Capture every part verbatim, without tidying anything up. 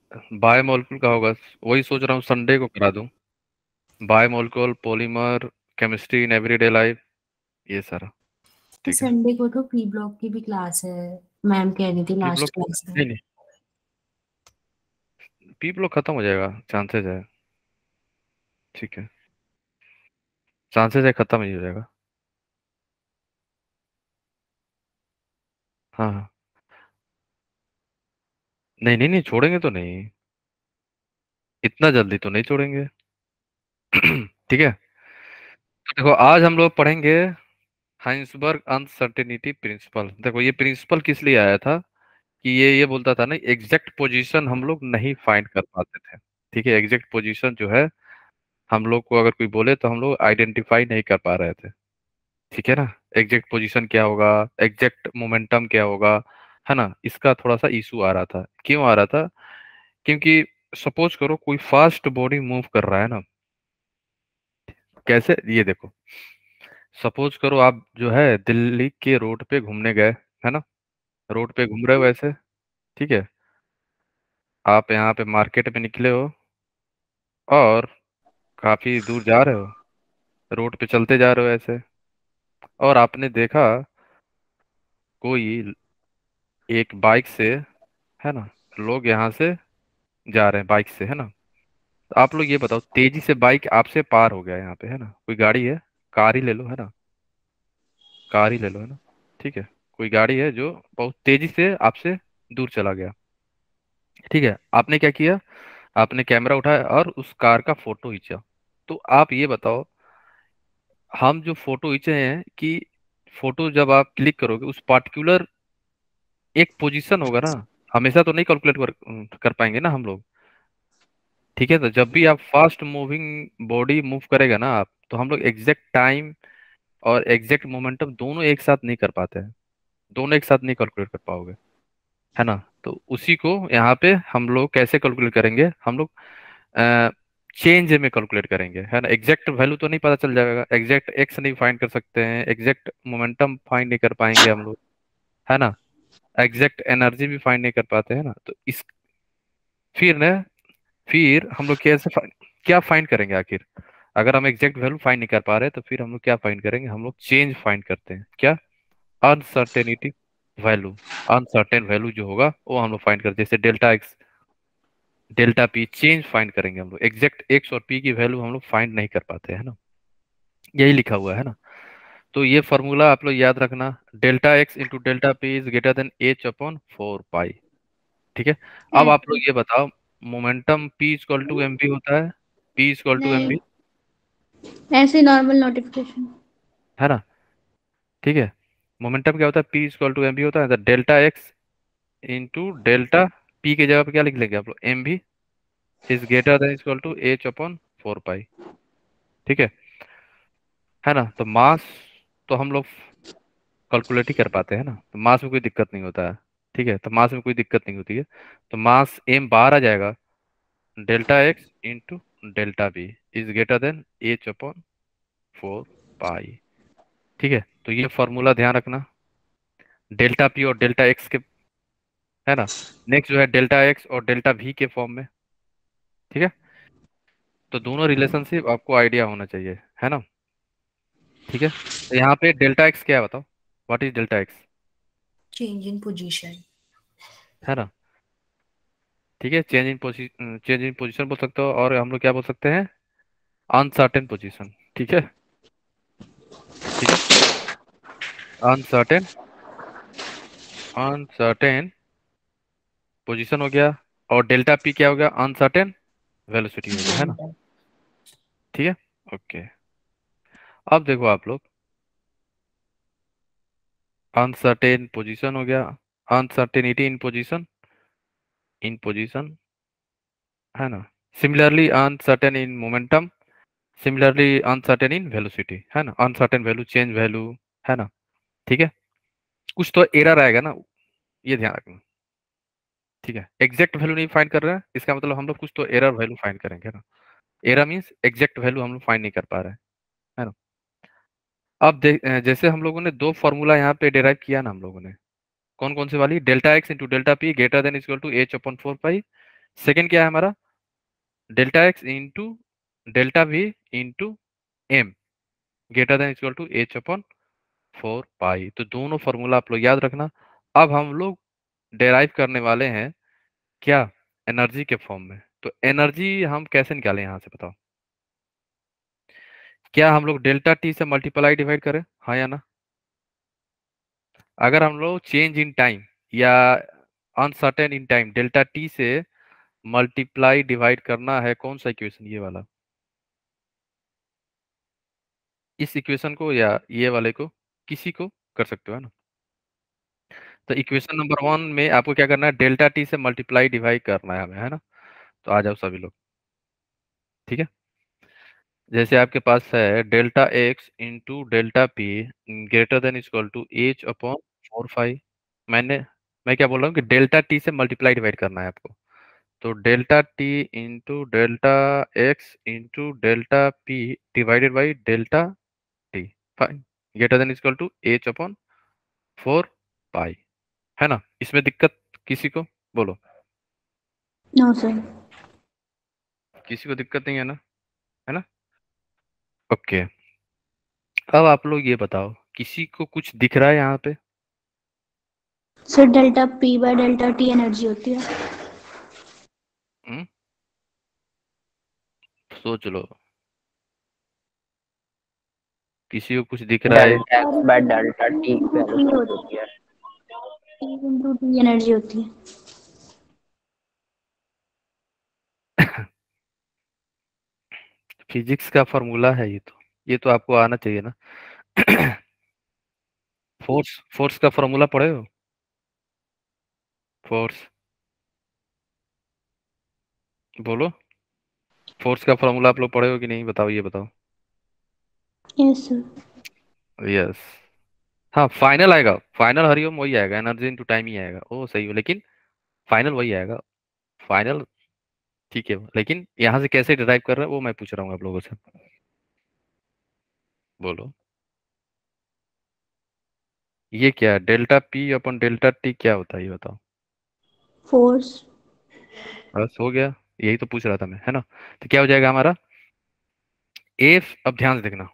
Biomolecule का होगा, वही सोच रहा हूँ संडे को करा दूं। Biomolecule, polymer, chemistry in everyday life, ये सारा। ठीक है। संडे को तो प्री ब्लॉक की भी क्लास है, मैम कह रही थी पी लास्ट ब्लॉक, क्लास है। नहीं नहीं, पी ब्लॉक खत्म हो जाएगा, चांसेस है। ठीक है, चांसेस है खत्म ही हो जाएगा। हाँ हाँ। नहीं नहीं नहीं, छोड़ेंगे तो नहीं, इतना जल्दी तो नहीं छोड़ेंगे। ठीक है। तो देखो आज हम लोग पढ़ेंगे हाइंसबर्ग अनसर्टेनिटी प्रिंसिपल। देखो ये प्रिंसिपल किस लिए आया था, कि ये ये बोलता था ना, एग्जैक्ट पोजीशन हम लोग नहीं फाइंड कर पाते थे। ठीक है, एग्जैक्ट पोजीशन जो है, हम लोग को अगर कोई बोले तो हम लोग आइडेंटिफाई नहीं कर पा रहे थे। ठीक है ना, एग्जैक्ट पोजीशन क्या होगा, एग्जैक्ट मोमेंटम क्या होगा, है ना, इसका थोड़ा सा इशू आ रहा था। क्यों आ रहा था, क्योंकि सपोज करो कोई फास्ट बॉडी मूव कर रहा है ना, कैसे, ये देखो, सपोज करो आप जो है दिल्ली के रोड पे घूमने गए, है ना, रोड पे घूम रहे हो ऐसे। ठीक है, आप यहाँ पे मार्केट में निकले हो और काफी दूर जा रहे हो, रोड पे चलते जा रहे हो ऐसे, और आपने देखा कोई एक बाइक से, है ना, लोग यहाँ से जा रहे हैं बाइक से, है ना। तो आप लोग ये बताओ, तेजी से बाइक आपसे पार हो गया यहाँ पे, है ना, कोई गाड़ी है, कार ही ले लो, है ना, कार ही ले लो, है ना। ठीक है, कोई गाड़ी है जो बहुत तेजी से आपसे दूर चला गया। ठीक है, आपने क्या किया, आपने कैमरा उठाया और उस कार का फोटो खींचा। तो आप ये बताओ, हम जो फोटो खींचे हैं, कि फोटो जब आप क्लिक करोगे उस पार्टिकुलर एक पोजीशन होगा ना, हमेशा तो नहीं कैलकुलेट कर, कर पाएंगे ना हम लोग। ठीक है, तो जब भी आप फास्ट मूविंग बॉडी मूव करेगा ना आप, तो हम लोग एग्जैक्ट टाइम और एग्जैक्ट मोमेंटम दोनों एक साथ नहीं कर पाते हैं, दोनों एक साथ नहीं कैलकुलेट कर पाओगे, है ना। तो उसी को यहाँ पे हम लोग कैसे कैलकुलेट करेंगे, हम लोग चेंज में कैलकुलेट करेंगे, है ना। एग्जैक्ट वैल्यू तो नहीं पता चल जाएगा, एग्जैक्ट एक्स नहीं फाइंड कर सकते हैं, एग्जैक्ट मोमेंटम फाइंड नहीं कर पाएंगे हम लोग, है ना, एग्जैक्ट एनर्जी भी फाइंड नहीं कर पाते, है ना। तो इस फिर ना, फिर हम लोग कैसे find- क्या फाइंड करेंगे आखिर, अगर हम एग्जैक्ट वैल्यू फाइंड नहीं कर पा रहे तो फिर हम लोग क्या फाइंड करेंगे, हम लोग चेंज फाइंड करते हैं, क्या, अनसर्टेनिटी वैल्यू। अनसर्टेन वैल्यू जो होगा वो हम लोग फाइंड करते हैं, जैसे delta X, delta P, change find करेंगे हम लोग, एग्जैक्ट एक्स और पी की वैल्यू हम लोग फाइंड नहीं कर पाते, है ना। यही लिखा हुआ है ना। तो ये फॉर्मूला आप लोग याद रखना, delta X into delta P is greater than H upon four pi. ठीक है। अब आप लोग ऐसे ये बताओ, momentum P equal to M B होता है, पी इक्वल टू एम नहीं, बी, ऐसे नॉर्मल नोटिफिकेशन। है ना। ठीक है, मोमेंटम क्या होता है, P equal to M B होता है, तो delta X into delta P की जगह पे क्या लिख लेंगे आप लोग, M B is greater than equal to H upon four pi. ठीक है है ना। तो मास तो हम लोग कैलकुलेट ही कर पाते हैं ना, तो मास में कोई दिक्कत नहीं होता है। ठीक है, तो मास में कोई दिक्कत नहीं होती है। तो मास एम बार आ जाएगा, delta X into delta B is greater than H upon four pi. ठीक है, तो ये फॉर्मूला ध्यान रखना, डेल्टा पी और डेल्टा एक्स के, है ना। नेक्स्ट जो है डेल्टा एक्स और डेल्टा वी के फॉर्म में। ठीक है, तो दोनों रिलेशनशिप आपको आइडिया होना चाहिए, है ना। ठीक है, तो यहाँ पे डेल्टा एक्स क्या है बताओ, what is delta X, change in position. है ना। ठीक है, change in position, change in position बोल सकते हो, और हम लोग क्या बोल सकते हैं, अनसर्टेन पोजीशन। ठीक है। ठीक है, अनसर्टेन, अनसर्टेन पोजीशन हो गया, और डेल्टा पी क्या हो गया, अनसर्टेन वेलोसिटी हो गया, है ना। मोमेंटम। ठीक है, ओके। अब देखो आप लोग, अनसर्टेन पोजीशन हो गया, uncertainty in position, in position, है ना। Similarly uncertain in momentum, similarly uncertain in velocity, है ना, अनसर्टेन वैल्यू, चेंज वैल्यू, है ना। ठीक है, कुछ तो एरर आएगा ना, ये ध्यान रखना। ठीक है, एग्जैक्ट वैल्यू नहीं फाइंड कर रहे हैं, इसका मतलब हम लोग कुछ तो एरर वैल्यू फाइंड करेंगे ना। एरर मींस एग्जैक्ट वैल्यू हम लोग फाइंड नहीं कर पा रहे हैं, है ना। अब देख अ, जैसे हम लोगों ने दो फॉर्मूला यहाँ पे डिराइव किया ना हम लोगों ने, कौन कौन से वाली, delta X into delta P greater than equal to H upon four pi, second क्या है हमारा, delta X into delta V into M greater than equal to H upon four pi. तो दोनों फॉर्मूला आप लोग याद रखना। अब हम लोग डेराइव करने वाले हैं क्या, एनर्जी के फॉर्म में। तो एनर्जी हम कैसे निकालें यहाँ से बताओ, क्या हम लोग डेल्टा टी से मल्टीप्लाई डिवाइड करें, हाँ या ना। अगर हम लोग चेंज इन टाइम या uncertain in time delta T से मल्टीप्लाई डिवाइड करना है, कौन सा इक्वेशन, ये वाला, इस इक्वेशन को या ये वाले को, किसी को कर सकते हो है ना। तो इक्वेशन नंबर वन में आपको क्या करना है, डेल्टा टी से मल्टीप्लाई डिवाइड करना है हमें, है ना। तो आ जाओ सभी लोग, ठीक है। जैसे आपके पास है delta X into delta P greater than equal to H upon four five. मैंने मैं क्या बोल रहा हूँ कि डेल्टा टी से मल्टीप्लाई डिवाइड करना है आपको। तो delta T into delta X into delta P divided by delta T, fine, greater than equal to H upon four pi, है ना। इसमें दिक्कत किसी को, बोलो। No sir. किसी को दिक्कत नहीं है ना, है ना। ओके, अब आप लोग ये बताओ, किसी को कुछ दिख रहा है यहाँ पे। Sir delta P by delta T energy होती है। हम्म, सोच लो, किसी को कुछ दिख रहा है। Delta X by delta T value होती है। टी इंटू टी एनर्जी होती है। फिजिक्स का फॉर्मूला है ये तो, ये तो आपको आना चाहिए ना। फोर्स फोर्स का फॉर्मूला पढ़े हो, फोर्स, बोलो। फोर्स का फॉर्मूला आप लोग पढ़े हो कि नहीं, बताओ, ये बताओ। Yes sir. यस, हाँ फाइनल आएगा, फाइनल हरिओम वही आएगा, एनर्जी इनटू टाइम ही आएगा, ओ सही हो, लेकिन फाइनल वही आएगा, फाइनल, ठीक है। लेकिन यहाँ से कैसे डिराइव कर रहे हैं वो मैं पूछ रहा हूँ आप लोगों से, बोलो। ये क्या है, delta P upon delta T क्या होता है, ये बताओ। फोर्स। बस हो गया, यही तो पूछ रहा था मैं, है ना। तो क्या हो जाएगा हमारा, एफ, अब ध्यान से देखना,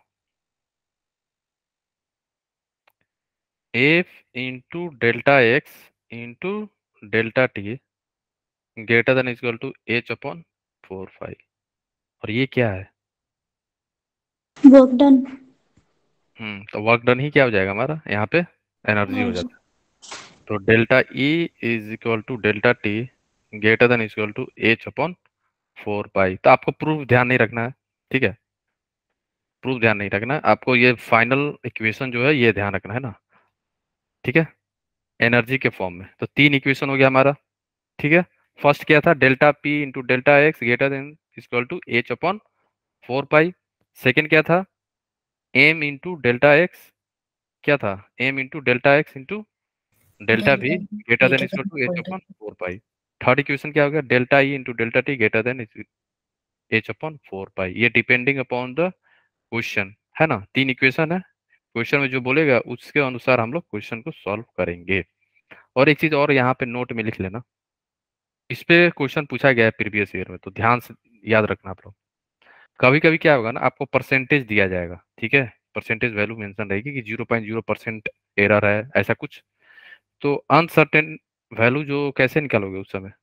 F into delta X into delta T greater than equal to H upon four five. और ये क्या है, वर्क डन। हम्म तो वर्क डन ही क्या हो जाएगा हमारा यहाँ पे, एनर्जी हो एनर्जी। जाता है। तो delta E is equal to delta T greater than equal to H upon four pi. तो आपको प्रूफ ध्यान नहीं रखना है, ठीक है, प्रूफ ध्यान नहीं रखना है आपको, ये फाइनल इक्वेशन जो है ये ध्यान रखना है ना, ठीक है, एनर्जी के फॉर्म में। तो तीन इक्वेशन हो गया हमारा, ठीक है। फर्स्ट क्या था, delta P into delta X greater than equal to H upon four pi. Second क्या था, एम इंटू डेल्टा एक्स, क्या था, M into delta X into delta V delta greater than greater equal to H than upon four pi. Third equation क्या हो गया, delta E into delta T greater than H upon four pi. ये depending upon the question, है ना। तीन equation है, question में जो बोलेगा उसके अनुसार हम लोग क्वेश्चन को सॉल्व करेंगे। और एक चीज और यहाँ पे नोट में लिख लेना, इस पे क्वेश्चन पूछा गया है प्रीवियस ईयर में, तो ध्यान से याद रखना आप लोग। कभी कभी क्या होगा ना, आपको परसेंटेज दिया जाएगा, ठीक है, परसेंटेज वैल्यू मेंशन रहेगी कि zero point zero percent error है, ऐसा कुछ। तो अनसर्टेन वैल्यू जो कैसे निकालोगे उस समय,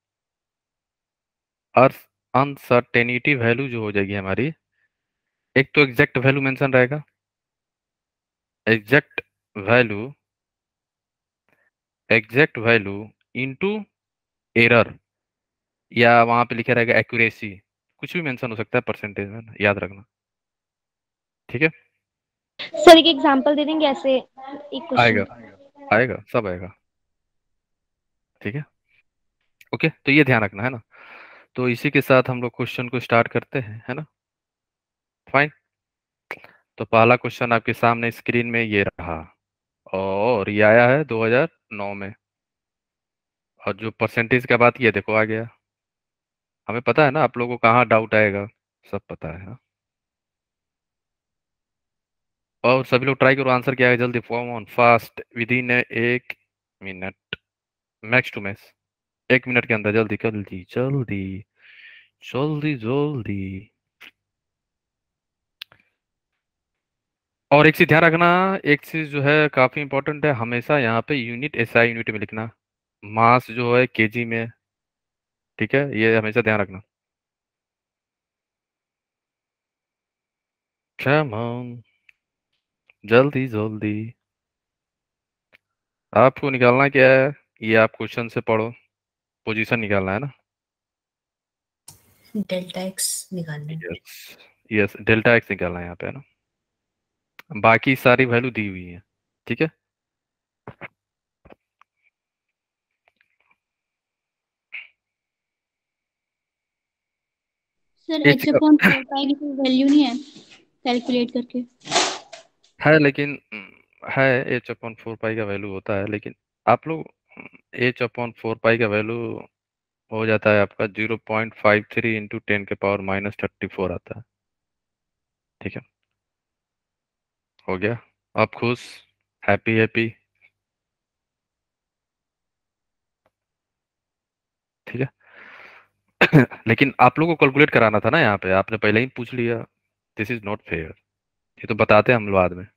और अनसर्टेनिटी वैल्यू जो हो जाएगी हमारी, एक तो एग्जैक्ट वैल्यू मेंशन रहेगा, exact value, exact value into error, या वहां पे लिखा रहेगा एक्यूरेसी, कुछ भी मेंशन हो सकता है परसेंटेज में, याद रखना, ठीक है। सर एक एग्जांपल दे देंगे ऐसे एक आएगा, क्वेश्चन। आएगा, सब आएगा, ठीक है। ओके, तो ये ध्यान रखना है ना। तो इसी के साथ हम लोग क्वेश्चन को स्टार्ट करते हैं, है ना, फाइन। तो पहला क्वेश्चन आपके सामने स्क्रीन में ये रहा, और ये आया है दो हज़ार नौ में। और जो परसेंटेज का बात, ये देखो आ गया। हमें पता है ना आप लोगों को कहाँ डाउट आएगा, सब पता है ना। और सभी लोग ट्राई करो, आंसर क्या है जल्दी, form on fast within एक मिनट, मैक्स टू मैक्स। एक मिनट के अंदर, जल्दी जल्दी जल्दी जल्दी जल्दी। और एक चीज ध्यान रखना, एक चीज जो है काफी इंपॉर्टेंट है, हमेशा यहाँ पे यूनिट एसआई यूनिट में लिखना, मास जो है केजी में। ठीक है, ये हमेशा ध्यान रखना। Come on, जल्दी जल्दी। आपको निकालना क्या है, ये आप क्वेश्चन से पढ़ो, पोजीशन निकालना है ना। डेल्टा एक्स निकालना है। यस यस, डेल्टा एक्स निकालना है यहाँ पे, है ना। बाकी सारी वैल्यू दी हुई है, ठीक है। सर एक एच चीज अपॉन फोर पाई की कोई वैल्यू नहीं है कैलकुलेट करके? है, लेकिन हम्म, है, एच अपॉन फोर पाई का वैल्यू होता है, लेकिन आप लोग एच अपॉन फोर पाई का वैल्यू हो जाता है आपका zero point five three into ten के पावर माइनस थर्टी फोर आता है। ठीक है, हो गया, आप खुश, हैप्पी हैप्पी। ठीक है। लेकिन आप लोग को कैलकुलेट कराना था ना, यहाँ पे आपने पहले ही पूछ लिया, दिस इज नॉट फेयर। ये तो बताते हैं हम लोग बाद में,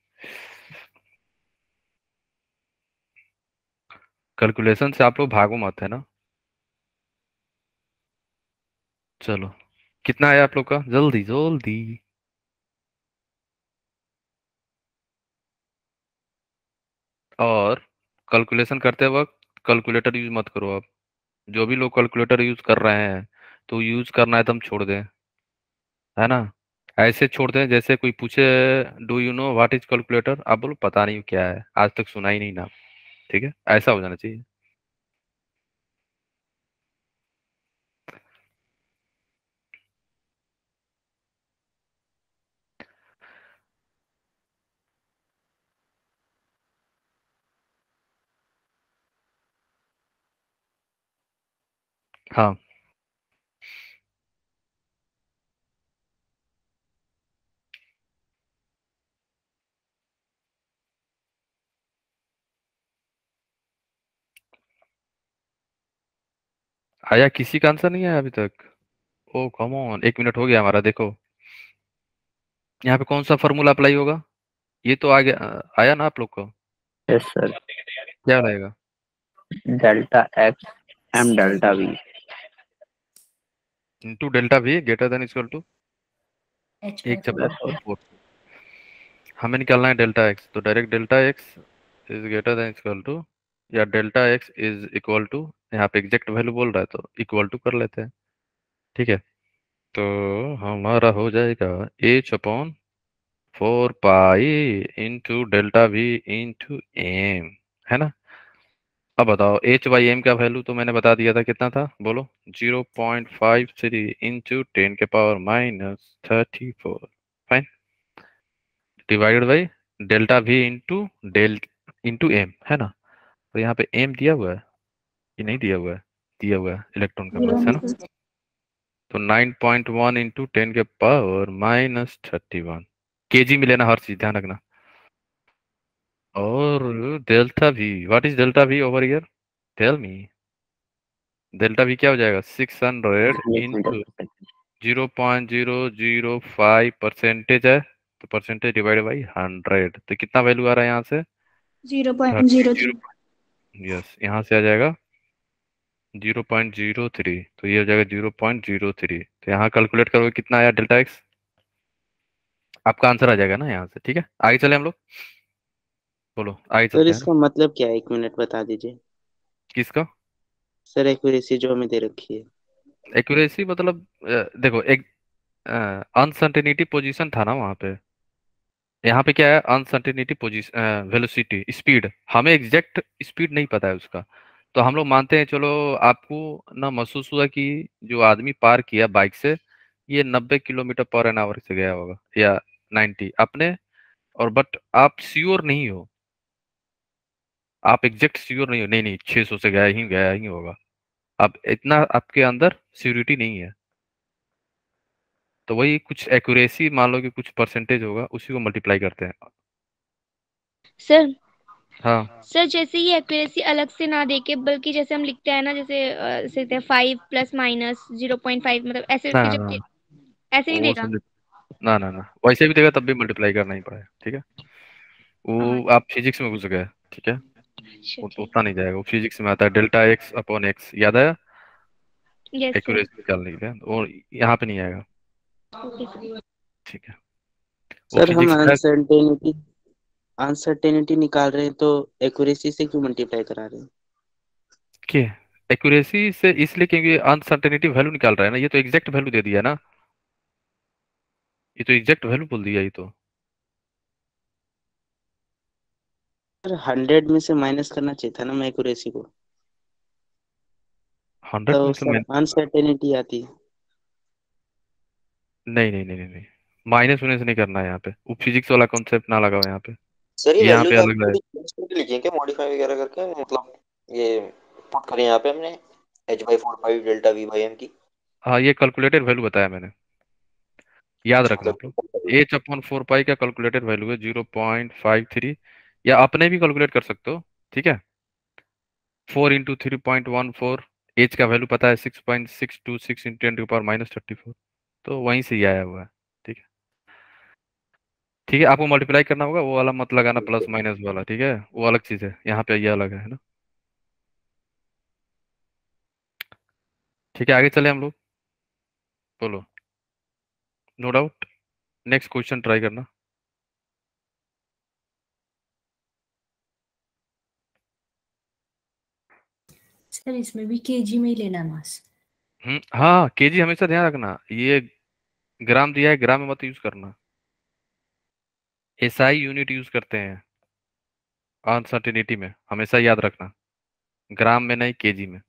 कैलकुलेशन से आप लोग भागो मत, है ना। चलो, कितना है आप लोग का, जल्दी जल्दी। और कैलकुलेशन करते वक्त कैलकुलेटर यूज मत करो आप। जो भी लोग कैलकुलेटर यूज कर रहे हैं, तो यूज करना है तो हम छोड़ दें, है ना। ऐसे छोड़ दें जैसे कोई पूछे, do you know what is calculator, आप बोलो पता नहीं क्या है, आज तक सुना ही नहीं ना। ठीक है, ऐसा हो जाना चाहिए। हाँ, आया, किसी का आंसर नहीं आया अभी तक? ओ कम ऑन, एक मिनट हो गया हमारा, देखो यहाँ पे कौन सा फॉर्मूला अप्लाई होगा, ये तो आ गया, आया ना आप लोग को? Yes sir. क्या रहेगा? Delta X M delta V. Into delta V greater than equal to H by एक फोर। चपन फोर। हमें निकालना है डेल्टा एक्स, तो direct delta X is greater than equal to, या delta X is equal to, यहाँ पे exact value बोल रहा है तो इक्वल टू कर लेते हैं। ठीक है, तो हमारा हो जाएगा H upon four pi into delta V into M, है ना। अब बताओ एच बाई एम का वैल्यू तो मैंने बता दिया था, कितना था बोलो, zero point five three into ten के power minus thirty four, fine, divided by delta V into del into M, है ना। तो यहाँ पे एम दिया हुआ है, ये नहीं दिया हुआ है, दिया हुआ है इलेक्ट्रॉन का जीरो मास, है है ना। सर। तो nine point one into ten के power minus thirty one, KG में लेना हर चीज, ध्यान रखना। और delta V, what is delta V over here, tell me. Delta V क्या हो जाएगा, सिक्स हंड्रेड एक इंटू minute. Zero point zero zero five percentage है, तो परसेंटेज डिवाइड बाई हंड्रेड, तो कितना वैल्यू आ रहा है यहाँ से, zero point thirty. Zero three. Yes, यहाँ से आ जाएगा जीरो पॉइंट जीरो थ्री, तो ये हो जाएगा जीरो पॉइंट जीरो थ्री, तो यहाँ कैलकुलेट करोगे कितना आया डेल्टा एक्स, आपका आंसर आ जाएगा ना यहाँ से। ठीक है, आगे चले हम लोग, बोलो आगे सर चलते हैं ना। इसका मतलब क्या है, एक मिनट बता दीजिए। किसका? सर एक्यूरेसी जो हमें दे रखी है। एक्यूरेसी मतलब अ, देखो, एक अनसर्टेनिटी पोजीशन था ना वहाँ पे, यहाँ पे क्या है, अनसर्टेनिटी पोजीशन, वेलोसिटी स्पीड, हमें एग्जैक्ट स्पीड नहीं पता है उसका, तो हम लोग मानते हैं, चलो आपको ना महसूस हुआ कि जो आदमी पार किया बाइक से, ये नब्बे किलोमीटर पर एन आवर से गया होगा, या नाइन्टी अपने, और बट आप श्योर नहीं हो, आप एग्जैक्ट श्योर नहीं हो, नहीं नहीं छह सौ से गया ही गया ही होगा, अब इतना आपके अंदर श्योरिटी नहीं है, तो वही कुछ एक्यूरेसी मान लो कि कुछ परसेंटेज होगा, उसी को मल्टीप्लाई करते हैं। सर हाँ सर जैसे ये एक्यूरेसी अलग से ना देके, बल्कि जैसे हम लिखते हैं ना, जैसे अ, जैसे लिखते हैं five plus minus zero point five, मतलब ऐसे ना करके जब ना के- ऐसे नहीं वो देगा। समझ ना ना ना वैसे भी देगा तब भी मल्टीप्लाई करना ही पड़ेगा, ठीक है। हाँ वो आप फिजिक्स में घुस गए, ठीक है। अच्छा वो तो ठीक। उतना नहीं जाएगा, वो फिजिक्स में आता है डेल्टा एक्स अपॉन एक्स, याद आया यस सर। एक्यूरेसी निकालने के लिए, और यहाँ पे नहीं आएगा, ओके सर। ठीक है। वो सर हम फिजिक्स में है। अनसर्टेनिटी अनसर्टेनिटी निकाल रहे हैं तो एक्यूरेसी से क्यों मल्टीप्लाई करा रहे हैं? कि एक्यूरेसी से इसलिए क्योंकि अनसर्टेनिटी वैल्यू निकाल रहा है ना, ये तो एग्जैक्ट वैल्यू दे दिया ना, ये तो एग्जैक्ट वैल्यू बोल दिया ये तो। सर हंड्रेड में से माइनस करना चाहिए था ना मैं एक्यूरेसी को, हंड्रेड तो में से सर माइन- अनसर्टेनिटी आती है। नहीं नहीं नहीं नहीं नहीं, माइनस होने से नहीं करना है यहाँ पे, वो फिजिक्स वाला कॉन्सेप्ट ना लगाओ यहाँ पे, सर ये ये यहाँ वैल्यूज पे आपने अलग है। थोड़ी चेंज करके लिखी है क्या, मॉडिफाई वगैरह करके, मतलब ये पुट करी यहाँ पे हमने H by four five delta V by M की। हाँ ये कैलकुलेटेड वैल्यू बताया मैंने, याद अच्छा रखना मतलब आप लोग। एच अपॉन फोर पाई का कैलकुलेटेड वैल्यू है जीरो पॉइंट फाइव थ्री, या अपने भी कैलकुलेट कर सकते हो, ठीक है। Four into three point one four, H का वैल्यू पता है six point six two six, into ten to power minus thirty four, तो वहीं से ही आया हुआ है, ठीक है। ठीक है, आपको मल्टीप्लाई करना होगा, वो वाला मत लगाना प्लस माइनस वाला, ठीक है, वो अलग चीज है, यहाँ पे ये अलग है ना। ठीक है, आगे चले हम लोग, बोलो। No doubt, next question try करना। सर इसमें भी केजी में ही लेना है मास। हम्म हाँ, केजी हमेशा ध्यान रखना, ये ग्राम दिया है, ग्राम में मत यूज करना, एसआई यूनिट यूज करते हैं अनसर्टेनिटी में, हमेशा याद रखना, ग्राम में नहीं केजी में।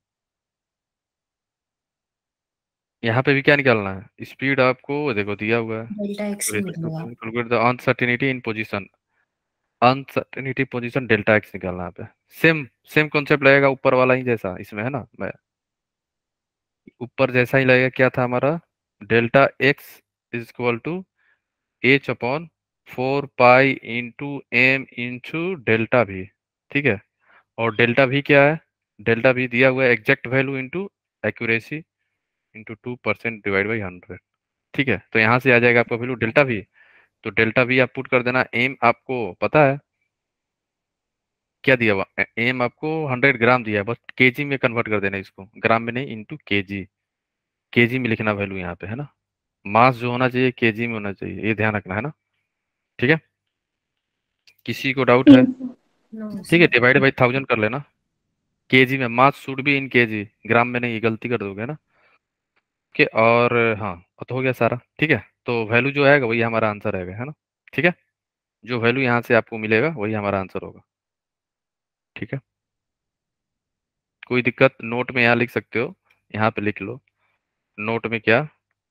यहाँ पे भी क्या निकालना है, स्पीड आपको देखो दिया हुआ है, डेल्टा एक्स ही निकलेगा। Calculate the uncertainty in position, uncertainty position delta X निकालना है यहाँ पे। सेम सेम कॉन्सेप्ट लगेगा ऊपर वाला ही जैसा इसमें है ना, मैं ऊपर जैसा ही लगेगा, क्या था हमारा, delta X is equal to H upon four pi into M into delta भी, ठीक है। और डेल्टा भी क्या है, डेल्टा भी दिया हुआ है exact value into accuracy into two percent divide by hundred, ठीक है। तो यहाँ से आ जाएगा आपका वैल्यू डेल्टा भी, तो डेल्टा भी आप पुट कर देना, एम आपको पता है क्या दिया हुआ, एम आपको हंड्रेड ग्राम दिया है, बस केजी में कन्वर्ट कर देना इसको, ग्राम में नहीं, इंटू केजी, केजी में लिखना वैल्यू यहाँ पे है ना, मास जो होना चाहिए केजी में होना चाहिए, ये ध्यान रखना है ना, ठीक है। किसी को डाउट है, यस नो ठीक है, सर। डिवाइड बाई थाउजेंड कर लेना, केजी में, मास शुड भी इन केजी, ग्राम में नहीं, गलती कर दोगे ना, ठीक है। और हाँ, तो हो गया सारा, ठीक है। तो वैल्यू जो आएगा वही हमारा आंसर रहेगा, है ना, ठीक है। जो वैल्यू यहाँ से आपको मिलेगा वही हमारा आंसर होगा, ठीक है। कोई दिक्कत, नोट में यहाँ लिख सकते हो, यहाँ पे लिख लो नोट में, क्या,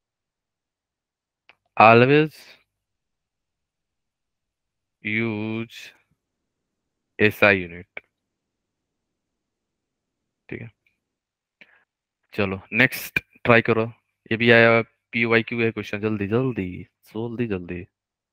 ऑलवेज यूज एसआई यूनिट, ठीक है। चलो नेक्स्ट ट्राई करो, ये भी आया, पी वाई क्यू है क्वेश्चन, जल्दी जल्दी, जल्दी जल्दी।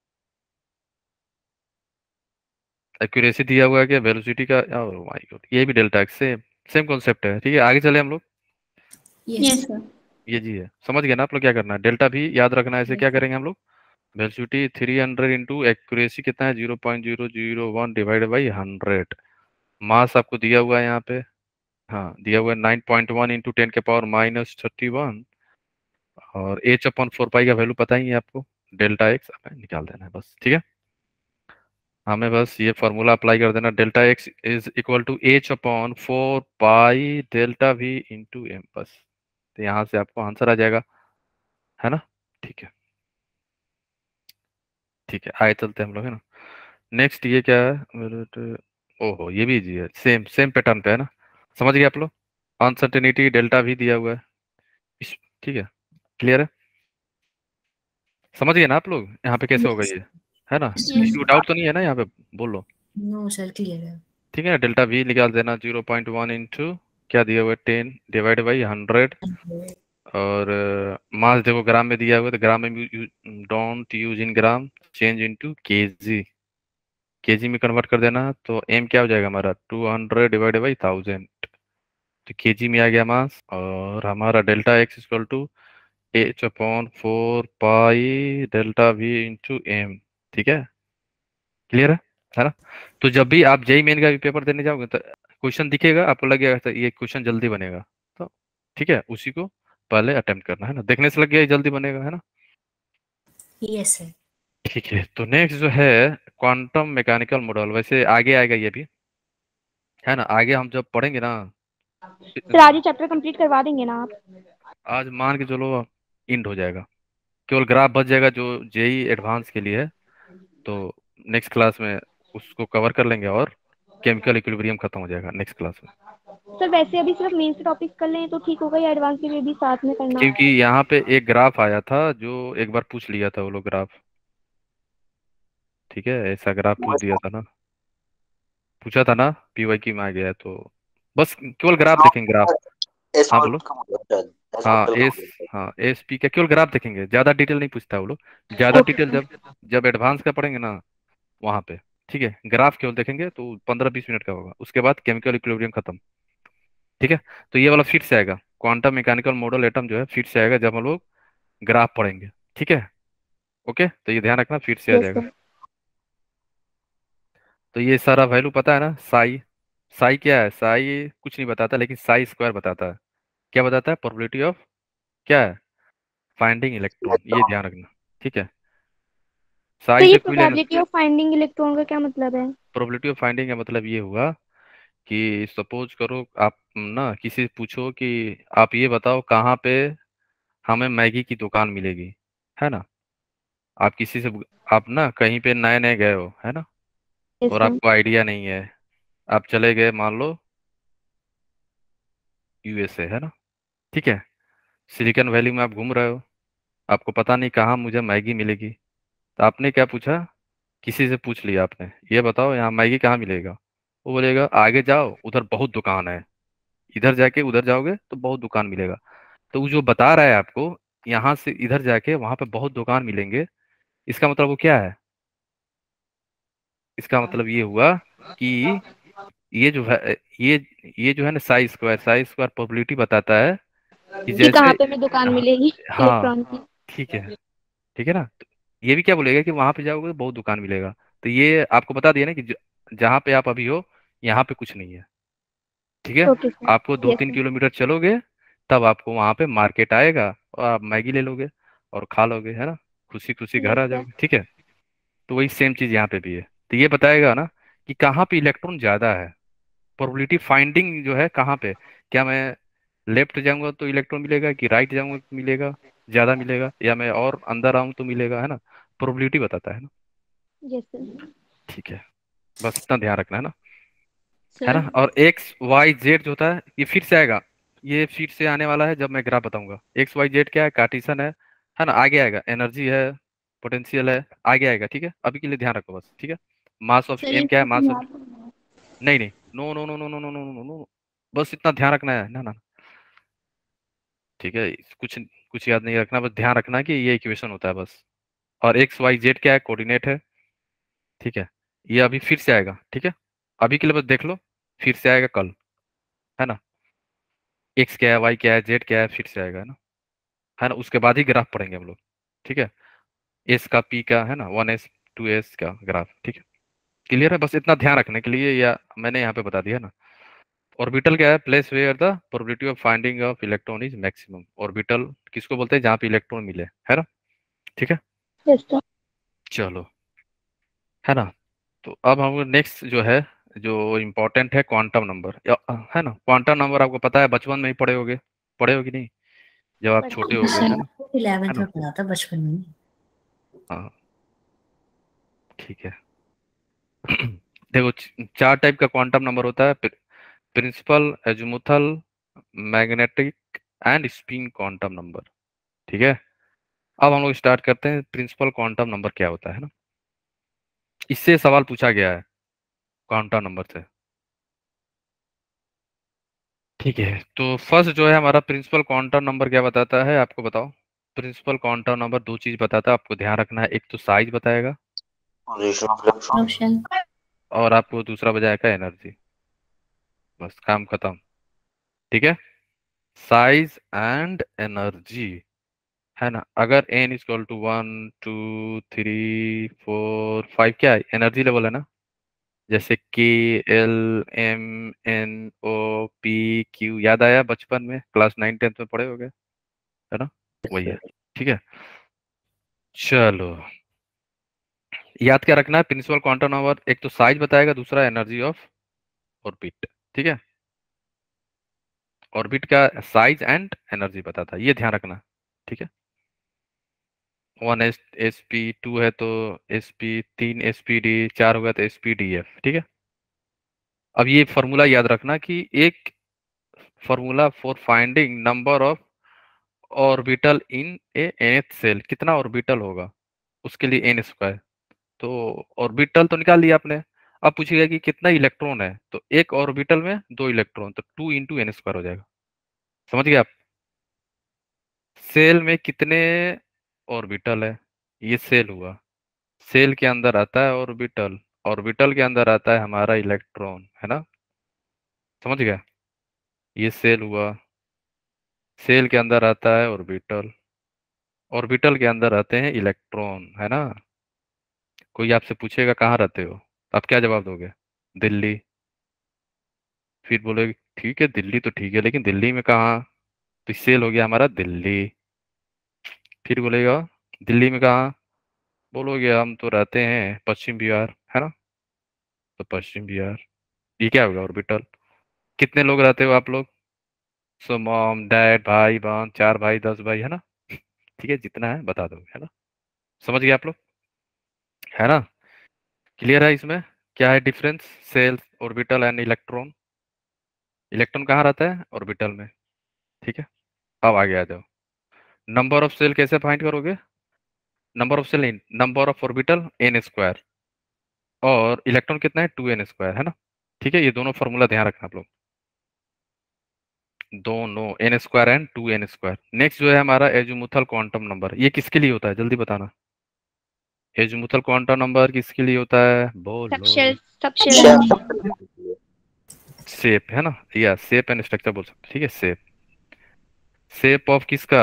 एक्यूरेसी दिया हुआ है क्या, वेलोसिटी का, ओह माय गॉड, ये भी delta X, same same concept है, ठीक है। आगे चले हम लोग, यस सर। ये जी है, समझ गए ना आप लोग, क्या करना है, डेल्टा भी याद रखना है, ऐसे क्या सर। करेंगे हम लोग, velocity three hundred into accuracy कितना है, zero point zero zero one divide by hundred, mass आपको दिया हुआ है यहाँ पे, हाँ दिया हुआ है nine point one into ten के पावर माइनस थर्टी वन, और एच अपॉन फोर पाई का वैल्यू पता ही है आपको, डेल्टा एक्स निकाल देना है बस, ठीक है। हमें बस ये फॉर्मूला अप्लाई कर देना, delta X is equal to H upon four pi delta V into M, बस। तो यहाँ से आपको आंसर आ जाएगा, है ना, ठीक है, ठीक है। आगे चलते हैं हम लोग, है ना। नेक्स्ट ये क्या है मेरे तो- ओहो ये भी इजी है, सेम सेम पैटर्न पे है ना, समझ गए आप लोग, अनसर्टेनिटी डेल्टा भी दिया हुआ है इस, ठीक है, क्लियर है, समझ गए ना आप लोग यहाँ पे कैसे होगा यस। ये, है ना, यस किसी को डाउट तो नहीं है ना यहाँ पे, बोलो। नो सर क्लियर है। ठीक है, डेल्टा वी निकाल देना, जीरो पॉइंट वन इंटू क्या दिया हुआ है, टेन डिवाइड बाई हंड्रेड, और मास देखो ग्राम में दिया हुआ है, तो ग्राम में don't use in gram, change into KG, KG में कन्वर्ट कर देना, तो एम क्या हो जाएगा हमारा two hundred divided by thousand, तो केजी में आ गया मास। और हमारा delta X equal to H upon four pi delta V into M. ठीक है, क्लियर है है ना। तो जब भी आप जेई मेन का भी पेपर देने जाओगे तो क्वेश्चन दिखेगा, आपको लगेगा तो ये क्वेश्चन जल्दी बनेगा, तो ठीक है उसी को पहले अटेम्प्ट करना है ना, देखने से लग गया ये जल्दी बनेगा, है ना। Yes sir. ठीक है, तो नेक्स्ट जो है क्वांटम मैकेनिकल मॉडल, वैसे आगे आएगा ये भी, है ना। आगे हम जब पढ़ेंगे ना, सर आज ही चैप्टर कंप्लीट करवा देंगे ना आप? आज मान के चलो इंड हो जाएगा, केवल ग्राफ बच जाएगा जो जेई एडवांस के लिए है, तो नेक्स्ट क्लास में उसको कवर कर लेंगे और केमिकल इक्विलिब्रियम खत्म हो जाएगा नेक्स्ट क्लास में। सर वैसे अभी सिर्फ मेन से टॉपिक कर लें तो ठीक होगा या एडवांस के लिए भी साथ में करना? क्योंकि यहाँ पे एक ग्राफ आया था जो एक बार पूछ लिया था वो लोग ग्राफ, ठीक है, ऐसा ग्राफ पूछ दिया था ना, पूछा था ना पीवाई की में आ गया है, तो बस केवल ग्राफ देखेंगे ग्राफ। एस हाँ बोलो। ऑर्बिटल का मॉडल शायद, एस हाँ ऑर्बिटल का एस, मॉडल। हाँ एस पी का केवल ग्राफ देखेंगे, ज्यादा डिटेल नहीं पूछता है वो लोग, ज्यादा डिटेल जब जब एडवांस का पढ़ेंगे ना वहां पे, ठीक है। ग्राफ केवल देखेंगे तो पंद्रह बीस मिनट का होगा, उसके बाद केमिकल इक्विलिब्रियम खत्म, ठीक है। तो ये वाला फिर से आएगा, क्वांटम मैकेनिकल मॉडल एटम जो है फिर से आएगा जब हम लोग ग्राफ पढ़ेंगे, ठीक है। ओके, तो ये ध्यान रखना फिर से आ यस जाएगा। सर। तो ये सारा वैल्यू पता है ना, साई, साई क्या है, साई कुछ नहीं बताता, लेकिन साई स्क्वायर बताता है। क्या बताता है, प्रोबेबिलिटी ऑफ क्या है, फाइंडिंग इलेक्ट्रॉन, ये ध्यान रखना, ठीक है। तो साई ये से क्यों लेना, प्रोबेबिलिटी ऑफ फाइंडिंग इलेक्ट्रॉन का क्या मतलब है? प्रोबेबिलिटी ऑफ फाइंडिंग का मतलब ये हुआ कि सपोज करो आप ना किसी से पूछो कि आप ये बताओ कहाँ पे हमें मैगी की दुकान मिलेगी, है ना। आप किसी से, आप ना कहीं पे नए नए गए हो, है ना, यस और सर। आपको आइडिया नहीं है, आप चले गए मान लो यूएसए, है ना, ठीक है। सिलिकॉन वैली में आप घूम रहे हो, आपको पता नहीं कहाँ मुझे मैगी मिलेगी, तो आपने क्या पूछा, किसी से पूछ लिया आपने, ये बताओ यहाँ मैगी कहाँ मिलेगा, वो बोलेगा आगे जाओ उधर बहुत दुकान है, इधर जाके उधर जाओगे तो बहुत दुकान मिलेगा। तो वो जो बता रहा है आपको यहाँ से इधर जाके वहां पे बहुत दुकान मिलेंगे, इसका मतलब वो क्या है, इसका मतलब ये हुआ कि ये जो है, ये ये जो है ना psi square, psi square probability बताता है कि कि कहाँ जैसे, पे हमें दुकान हाँ मिलेगी हाँ, इलेक्ट्रॉन की? ठीक है, ठीक है ना। तो ये भी क्या बोलेगा कि वहां पे जाओगे तो बहुत दुकान मिलेगा, तो ये आपको बता दिया ना कि ज- जहाँ पे आप अभी हो यहाँ पे कुछ नहीं है, ठीक है। Okay sir. आपको दो यस तीन सर। किलोमीटर चलोगे तब आपको वहां पे मार्केट आएगा और आप मैगी ले लोगे और खा लोगे, है ना, खुशी खुशी घर यस आ सर। जाओगे, ठीक है। तो वही सेम चीज यहाँ पे भी है, तो ये बताएगा ना कि कहाँ पे इलेक्ट्रॉन ज्यादा है, प्रोबेबिलिटी फाइंडिंग जो है कहाँ पे, क्या मैं लेफ्ट जाऊंगा तो इलेक्ट्रॉन मिलेगा, कि राइट जाऊंगा तो मिलेगा, ज्यादा मिलेगा, या मैं और अंदर आऊं तो मिलेगा, है ना, प्रोबेबिलिटी बताता है ना, यस सर। ठीक है। बस इतना ध्यान रखना है ना, है सर ना। और एक्स वाई जेड जो होता है ये फिर से आएगा, ये फिर से आने वाला है जब मैं ग्राफ बताऊंगा। एक्स वाई जेड क्या है, कार्टेशियन है है ना, आगे आएगा, एनर्जी है, पोटेंशियल है, आगे आएगा, ठीक है। अभी के लिए ध्यान रखो बस, ठीक है। मास ऑफ सर एम ये क्या है, मास ऑफ, याद नहीं नहीं, no no no no no no no no no, बस इतना ध्यान रखना है ना ना, ठीक है। कुछ कुछ याद नहीं रखना, बस ध्यान रखना कि ये इक्वेशन होता है बस। और एक्स वाई जेड क्या है, कोऑर्डिनेट है, ठीक है। ये अभी फिर से आएगा, ठीक है, अभी के लिए बस देख लो, फिर से आएगा कल, है ना। एक्स क्या है, वाई क्या है, जेड क्या है, फिर से आएगा, है ना, है ना। उसके बाद ही ग्राफ पढ़ेंगे हम लोग, ठीक है। एस का, पी का, है ना, वन एस टू एस का ग्राफ, ठीक है। क्लियर है, बस इतना ध्यान रखने के लिए, या मैंने यहाँ पे बता दिया ना। ऑर्बिटल क्या है, place where the probability of finding of electron is maximum. Orbital किसको बोलते हैं, जहाँ पे इलेक्ट्रॉन मिले, है ना, ठीक है। Yes sir. चलो, है ना। तो अब हम नेक्स्ट जो है, जो इम्पोर्टेंट है क्वांटम नंबर, है ना। क्वांटम नंबर आपको पता है, बचपन में ही पढ़े होगे, पढ़े होगे नहीं, जब आप छोटे हो गए, है ना, सर इलेवेंथ है में ना, पढ़ा था बचपन में। हाँ ठीक है। देखो च- चार टाइप का क्वांटम नंबर होता है, principal, azimuthal, magnetic and spin quantum number, ठीक है। अब हम लोग स्टार्ट करते हैं, प्रिंसिपल क्वांटम नंबर क्या होता है ना, इससे सवाल पूछा गया है क्वांटम नंबर से, ठीक है। तो फर्स्ट जो है हमारा प्रिंसिपल क्वांटम नंबर क्या बताता है, आपको बताओ। प्रिंसिपल क्वांटम नंबर दो चीज बताता है, आपको ध्यान रखना है, एक तो साइज बताएगा, पोजीशन ऑफ इलेक्ट्रॉन, ऑप्शन और आपको दूसरा बजाय का एनर्जी, बस काम खत्म। ठीक है, साइज एंड एनर्जी, है ना। अगर N is equal to one two three four five, क्या है, एनर्जी लेवल है ना, जैसे K L M N O P Q, याद आया बचपन में, क्लास नाइन टेंथ में पढ़े होगे, है ना, वही है। ठीक है, चलो याद क्या रखना है, प्रिंसिपल क्वांटम नंबर एक तो साइज बताएगा, दूसरा एनर्जी ऑफ ऑर्बिट। ठीक है, ऑर्बिट का साइज एंड एनर्जी बताता है, ये ध्यान रखना। ठीक है, one S S P, two है तो एस पी, तीन एस पी डी, चार हो गया तो एस पी डी एफ। ठीक है, अब ये फॉर्मूला याद रखना कि एक formula for finding number of orbital in a nth shell, कितना ऑर्बिटल होगा उसके लिए एन स्क्वायर। तो ऑर्बिटल तो निकाल लिया आपने, अब पूछिएगा कि कितना इलेक्ट्रॉन है, तो एक ऑर्बिटल में दो इलेक्ट्रॉन, तो टू इंटू एन स्क्वायर हो जाएगा। समझ गए आप, सेल में कितने ऑर्बिटल है, ये सेल हुआ, सेल के अंदर आता है ऑर्बिटल, ऑर्बिटल के अंदर आता है हमारा इलेक्ट्रॉन, है ना। समझ गया, ये सेल हुआ, सेल के अंदर आता है ऑर्बिटल, ऑर्बिटल के अंदर आते हैं इलेक्ट्रॉन, है ना। कोई आपसे पूछेगा कहाँ रहते हो, आप क्या जवाब दोगे, दिल्ली। फिर बोलोगे ठीक है दिल्ली तो ठीक है, लेकिन दिल्ली में कहाँ, तो सेल हो गया हमारा दिल्ली। फिर बोलेगा दिल्ली में कहाँ, बोलोगे हम तो रहते हैं पश्चिम बिहार, है ना, तो पश्चिम बिहार, ये क्या होगा ऑर्बिटल। कितने लोग रहते हो आप लोग, सो मॉम डैड भाई बहन, चार भाई दस भाई, है ना। ठीक है, जितना है बता दो, है ना। समझ गए आप लोग, है ना, क्लियर है इसमें क्या है difference, shell orbital and electron. Electron कहाँ रहता है, ऑर्बिटल में। ठीक है, अब आगे आ जाओ, नंबर ऑफ सेल कैसे फाइंड करोगे, number of shell in number of orbital N square, और इलेक्ट्रॉन कितना है टू एन स्क्वायर, है ना। ठीक है, ये दोनों फॉर्मूला ध्यान रखना आप लोग, दोनों N square and two N square. Next जो है हमारा एजुमुथल क्वांटम नंबर, ये किसके लिए होता है जल्दी बताना, एजुमुथल क्वांटम नंबर किसके लिए होता है, सब बोलो। शेल सब शेल शेप, है ना, या शेप एंड स्ट्रक्चर बोल सकते, ठीक है, शेप, शेप ऑफ किसका,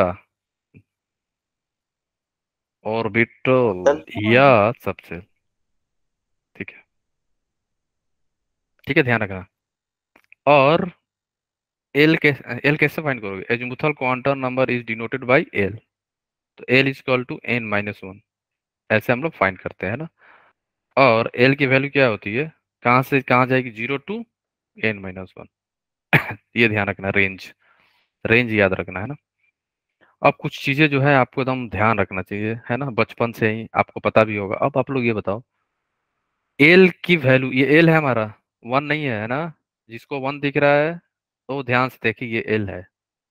ऑर्बिटल या सबसेल। ठीक है, ठीक है, ध्यान रखना। और एल कैसे, एल कैसे फाइंड करोगे, azimuthal quantum number is denoted by L, तो L is equal to N minus one, ऐसे हम लोग फाइंड करते हैं ना। और एल की वैल्यू क्या होती है, कहाँ से कहाँ जाएगी, zero to N minus one. ये ध्यान रखना, रेंज, रेंज याद रखना, है ना। अब कुछ चीजें जो है आपको एकदम ध्यान रखना चाहिए, है ना, बचपन से ही आपको पता भी होगा। अब आप लोग ये बताओ, एल की वैल्यू, ये एल है हमारा, वन नहीं है, है ना, जिसको वन दिख रहा है तो ध्यान से देखिए ये एल है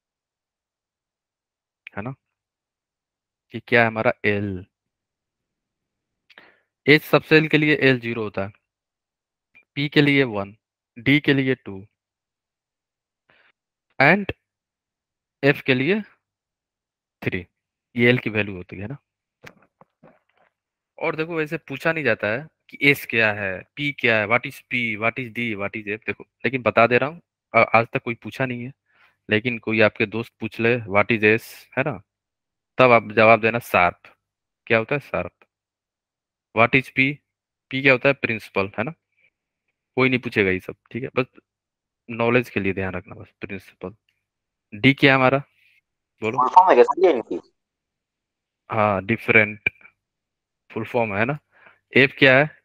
है ना, कि क्या है हमारा एल। एच सबसेल के लिए एल जीरो होता है, पी के लिए वन, डी के लिए टू, एंड एफ के लिए थ्री, ये एल की वैल्यू होती है ना। और देखो वैसे पूछा नहीं जाता है कि एस क्या है, पी क्या है, what is P, what is D, what is F, देखो लेकिन बता दे रहा हूँ, आ- आज तक कोई पूछा नहीं है, लेकिन कोई आपके दोस्त पूछ ले व्हाट इज एस, है ना, तब आप जवाब देना शार्प, क्या होता है sharp. What is P, P क्या होता है प्रिंसिपल, है ना, कोई नहीं पूछेगा ये सब, ठीक है, बस नॉलेज के लिए ध्यान रखना, बस प्रिंसिपल। डी क्या है हमारा, बोलो। फुल फॉर्म है क्या सर ये इनकी? हाँ डिफरेंट, फुल फॉर्म है ना। एफ क्या है,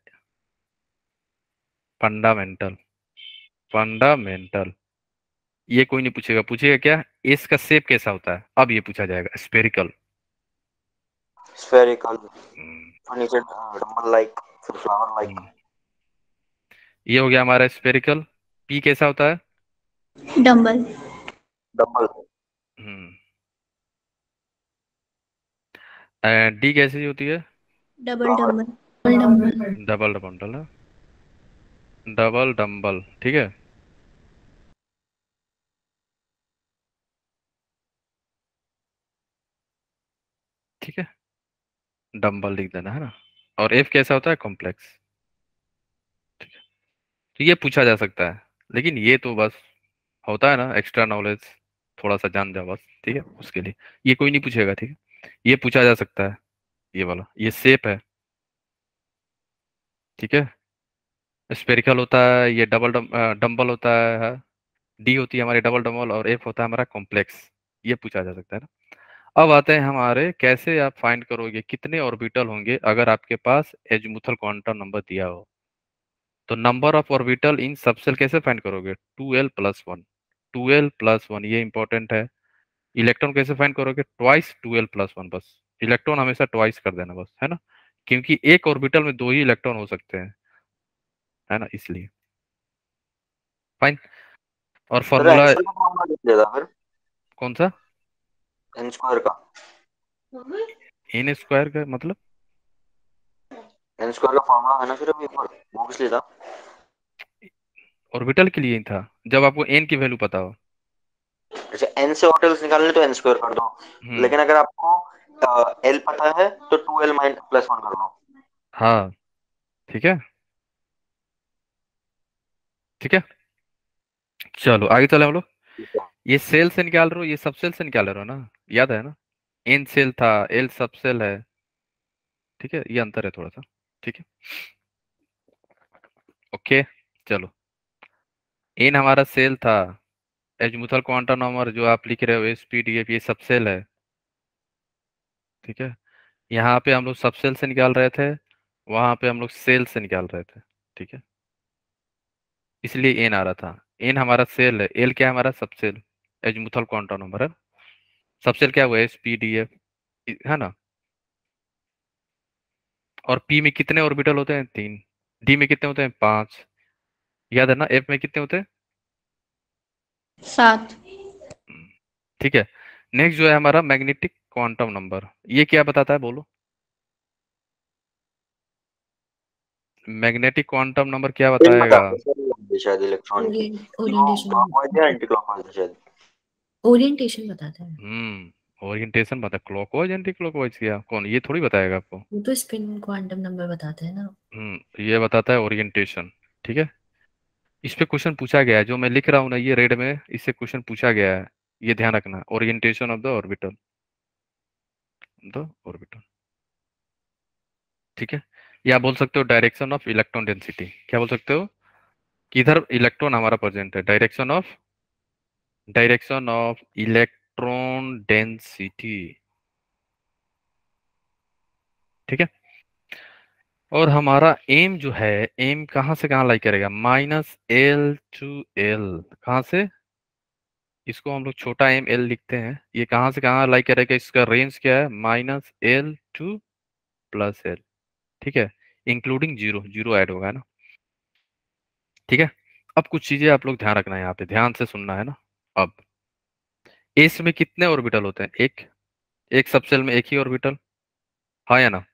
फंडामेंटल, फंडामेंटल, ये कोई नहीं पूछेगा, पूछेगा क्या, एस का शेप कैसा होता है, अब ये पूछा जाएगा, spherical. Spherical, furniture dumbbell like, फिर फ्लावर लाइक। ये हो गया हमारा स्पेरिकल। पी कैसा होता है, डम्बल, डंबल, हम्म, डी कैसी होती है, double flower, dumbbell, double double है, डबल डम्बल, ठीक है। ठीक है, डम्बल लिख देना, है ना। और एफ कैसा होता है, कॉम्प्लेक्स। ठीक है, तो ये पूछा जा सकता है, लेकिन ये तो बस होता है ना एक्स्ट्रा नॉलेज, थोड़ा सा जान जाओ बस, ठीक है, उसके लिए ये कोई नहीं पूछेगा, ठीक है। ये पूछा जा सकता है, ये वाला, ये शेप है, ठीक है, स्पेरिकल होता है, ये डबल डम्बल होता है, डी होती है हमारी डबल डम्बल, और एफ होता है हमारा कॉम्प्लेक्स। ये पूछा जा सकता है ना। अब आते हैं हमारे, कैसे आप फाइंड करोगे कितने ऑर्बिटल होंगे अगर आपके पास एजीमुथल क्वांटम नंबर दिया हो। तो number of orbital in subshell कैसे फाइंड करोगे, two L plus one, two L plus one, ये इंपॉर्टेंट है। इलेक्ट्रॉन कैसे फाइंड करोगे, twice two L plus one, बस इलेक्ट्रॉन हमेशा ट्वाइस कर देना बस, है ना, क्योंकि एक ऑर्बिटल में दो ही इलेक्ट्रॉन हो सकते हैं, है ना, इसलिए फाइन। और सर फॉर्मूला एन का फॉर्मूला लिख लेता फिर, कौन सा, एन स्क्वायर का, एन स्क्वायर का मतलब, एन स्क्वायर का फॉर्मूला है ना फिर अभी एक बार वो किस लिए था। ऑर्बिटल के लिए ही था, जब आपको एन की वैल्यू पता हो। अच्छा एन से ऑर्बिटल्स निकालने तो एन स्क्वायर कर दो, हम्म, लेकिन अगर आपको एल पता है तो two L minus plus one कर दो। हाँ ठीक है, ठीक है, चलो आगे चले हम लोग। ये सेल से निकाल रहे हो, ये सब सेल से निकाल रहे हो ना, याद है ना, एन सेल था, एल सब सेल है, ठीक है, ये अंतर है थोड़ा सा, ठीक है, ओके। चलो, एन हमारा सेल था, एजीमुथल क्वांटम नंबर जो आप लिख रहे हो एस पी डी एफ, ये सब सेल है, ठीक है। यहाँ पे हम लोग सब सेल से निकाल रहे थे, वहां पे हम लोग सेल से निकाल रहे थे, ठीक है, इसलिए एन आ रहा था। एन हमारा सेल है, एल क्या है हमारा सबसेल, एजीमुथल क्वांटम नंबर है, सबसेल क्या हुआ एस पी डी एफ, है ना। और पी में कितने ऑर्बिटल होते हैं, तीन, डी में कितने होते हैं, पांच, याद है ना, एफ में कितने होते हैं, सात। हम्म, ठीक है। नेक्स्ट जो है हमारा मैग्नेटिक क्वांटम नंबर, ये क्या बताता है बोलो, मैग्नेटिक क्वांटम नंबर क्या इन बताएगा, बताते सर शायद इलेक्ट्रॉन की, वो ओरिएंटेशन क्लॉकवाइज या एंटी क्लॉकवाइज है शायद। ओरिएंटेशन बताता है। हम्म, ओरिएंटेशन बता, क्लॉकवाइज एंटी क्लॉकवाइज क्या, कौन ये थोड़ी बताएगा आपको। वो तो स्पिन क्वांटम नंबर बताते हैं ना। हम्म, ये बताता है ओरिएंटेशन, ठीक है। इस पे क्वेश्चन पूछा गया है, जो मैं लिख रहा हूँ ना ये रेड में, इससे क्वेश्चन पूछा गया है, ये ध्यान रखना, orientation of the orbital, the orbital, ठीक है। या बोल सकते हो डायरेक्शन ऑफ इलेक्ट्रॉन डेंसिटी, क्या बोल सकते हो, किधर इलेक्ट्रॉन हमारा प्रेजेंट है, direction of, direction of electron density, ठीक है। और हमारा एम जो है, एम कहाँ से कहाँ लाई करेगा, माइनस एल टू एल, कहाँ से, इसको हम लोग छोटा एम एल लिखते हैं, ये कहाँ से कहाँ लाई करेगा, इसका रेंज क्या है, minus L to plus L, ठीक है, इंक्लूडिंग जीरो, जीरो ऐड होगा ना, ठीक है। अब कुछ चीजें आप लोग ध्यान रखना है, यहाँ पे ध्यान से सुनना है ना। अब एस में कितने ऑर्बिटल होते हैं, एक, एक सबसेल में एक ही ऑर्बिटल, हाँ या ना,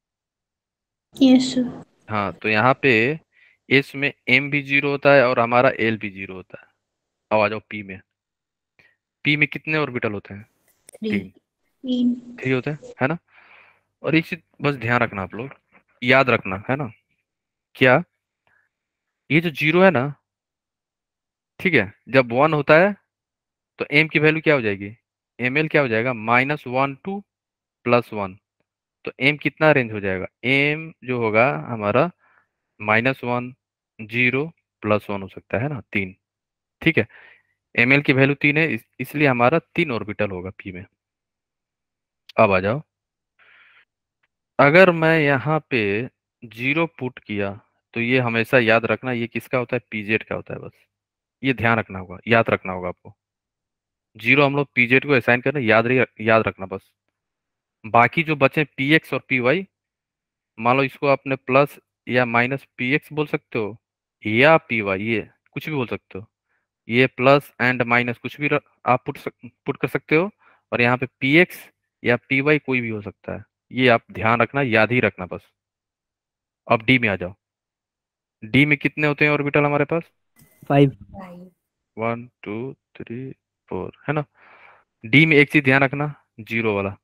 यस सर। हाँ, तो यहाँ पे एस में एम भी जीरो होता है और हमारा एल भी जीरो होता है। अब आ जाओ पी में, पी में कितने ऑर्बिटल होते हैं, थ्री। तीन, तीन। थ्री होते हैं, है ना। और एक चीज बस ध्यान रखना आप लोग, याद रखना है ना, क्या, ये जो जीरो है ना, ठीक है, जब वन होता है तो एम की वैल्यू क्या हो जाएगी, एम एल क्या हो जाएगा, minus one to plus one, तो एम कितना रेंज हो जाएगा, एम जो होगा हमारा minus one, zero, plus one हो सकता है ना, तीन, ठीक है। एम एल की वैल्यू तीन है, इस, इसलिए हमारा तीन ऑर्बिटल होगा पी में। अब आ जाओ, अगर मैं यहाँ पे जीरो पुट किया, तो ये हमेशा याद रखना, ये किसका होता है, पीजेड का होता है, बस ये ध्यान रखना होगा, याद रखना होगा आपको, जीरो हम लोग पीजेड को असाइन करना, याद रही, याद रखना बस। बाकी जो बचे पी एक्स और पी वाई, मान लो इसको आपने प्लस या माइनस पी एक्स बोल सकते हो, या पी वाई, ये कुछ भी बोल सकते हो, ये प्लस एंड माइनस कुछ भी र- आप पुट सक, पुट कर सकते हो, और यहाँ पे पी एक्स या पी वाई कोई भी हो सकता है, ये आप ध्यान रखना, याद ही रखना बस। अब डी में आ जाओ, डी में कितने होते हैं ऑर्बिटल हमारे पास, five. Five. One two three four, है ना। डी में एक चीज ध्यान रखना, जीरो वाला, जीरो यहाँ पे कौन सा होता है, डी जेड स्क्वायर, कौन सा,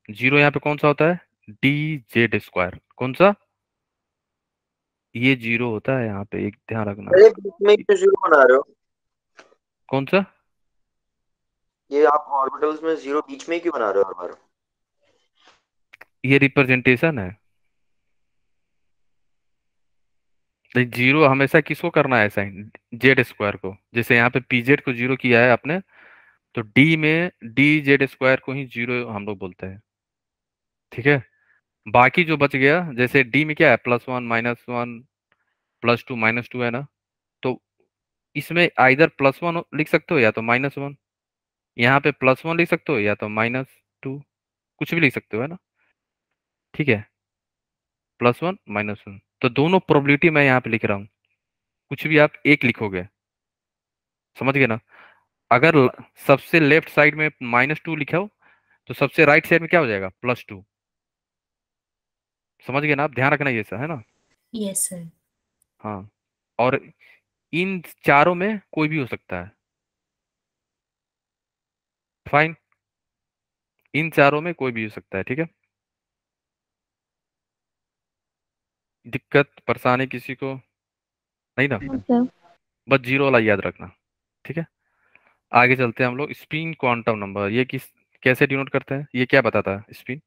ये जीरो होता है यहाँ पे, एक ध्यान रखना। अरे बीच में क्यों जीरो बना रहे हो? कौन सा? ये आप ऑर्बिटल्स में जीरो बीच में क्यों बना रहे हो हर बार? ये रिप्रेजेंटेशन है। नहीं, जीरो हमेशा किसको करना है साइन? जेड स्क्वायर को। जैसे यहाँ पे पीजेड को जीरो किया है आपने, तो डी में डी जेड स्क्वायर को ही जीरो हम लोग बोलते हैं। ठीक है। बाकी जो बच गया, जैसे डी में क्या है, plus one minus one plus two minus two है ना, तो इसमें आइदर प्लस वन लिख सकते हो या तो माइनस वन। यहाँ पे प्लस वन लिख सकते हो या तो माइनस टू, कुछ भी लिख सकते हो, है ना। ठीक है, प्लस वन माइनस वन, तो दोनों प्रोबेबिलिटी मैं यहाँ पे लिख रहा हूँ। कुछ भी आप एक लिखोगे, समझ गए ना। अगर ल- सबसे लेफ्ट साइड में माइनस टू लिखा हो, तो सबसे राइट साइड में क्या हो जाएगा, प्लस टू। समझ गए ना आप, ध्यान रखना ये सब, है ना। Yes sir. हाँ, और इन चारों में कोई भी हो सकता है। फाइन, इन चारों में कोई भी हो सकता है, ठीक है। दिक्कत परेशानी किसी को नहीं ना? सर बस जीरो वाला याद रखना, ठीक है। आगे चलते हैं हम लोग। स्पिन क्वांटम नंबर, ये किस कैसे डिनोट करते हैं, ये क्या बताता है स्पिन?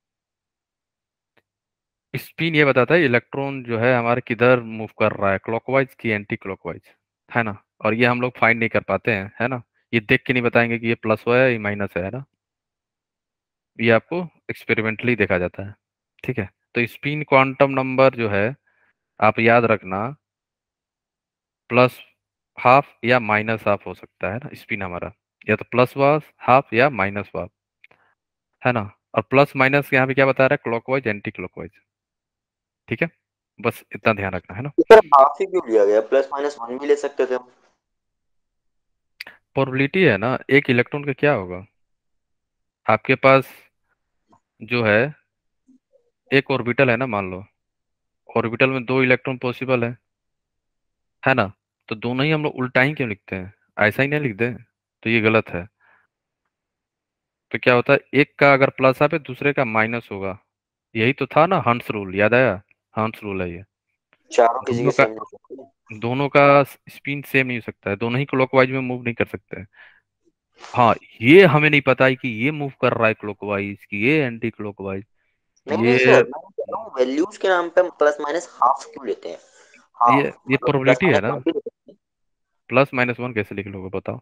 स्पिन ये बताता है इलेक्ट्रॉन जो है हमारे किधर मूव कर रहा है, क्लॉकवाइज की एंटी क्लॉकवाइज, है ना। और ये हम लोग फाइंड नहीं कर पाते हैं, है ना। ये देख के नहीं बताएंगे कि ये प्लस है या माइनस है है ना। ये आपको एक्सपेरिमेंटली देखा जाता है, ठीक है। तो स्पिन क्वांटम नंबर जो है, आप याद रखना, प्लस हाफ या माइनस हाफ हो सकता है ना स्पिन हमारा, या तो प्लस वास हाफ या माइनस हाफ, है ना। और प्लस माइनस यहाँ पे क्या बता रहा है, क्लॉकवाइज एंटी क्लॉकवाइज, ठीक है। बस इतना ध्यान रखना, है ना। तो सर हाफ ही क्यों लिया गया? प्लस माइनस वन भी ले सकते थे हम। प्रोबेबिलिटी है ना, एक इलेक्ट्रॉन का क्या होगा, आपके पास जो है एक ऑर्बिटल है ना, मान लो ऑर्बिटल में दो इलेक्ट्रॉन पॉसिबल है है ना। तो दोनों ही हम लोग उल्टा ही क्यों लिखते हैं, ऐसा ही नहीं लिखते हैं, तो ये गलत है। तो क्या होता है, एक का अगर प्लस है दूसरे का माइनस होगा। यही तो था ना हंस रूल, याद आया? हंस रूल है ये। चारों किसी के दोनों का सेम नहीं हो सकते। दोनों का स्पिन सेम नहीं हो सकता है, दोनों ही क्लॉकवाइज में मूव नहीं कर सकते हैं। हाँ, ये हमें नहीं पता है कि ये मूव कर रहा है क्लॉकवाइज कि ये एंटी क्लॉकवाइज। नहीं ये नहीं सर, मैं कह रहा हूँ वैल्यूज के नाम पे हम प्लस माइनस हाफ क्यों लेते हैं? ये हाफ ये मतलब प्लस प्रोबेबिलिटी है माइनस ना। वन भी ले सकते हैं। प्लस माइनस वन कैसे लिख लोगे बताओ?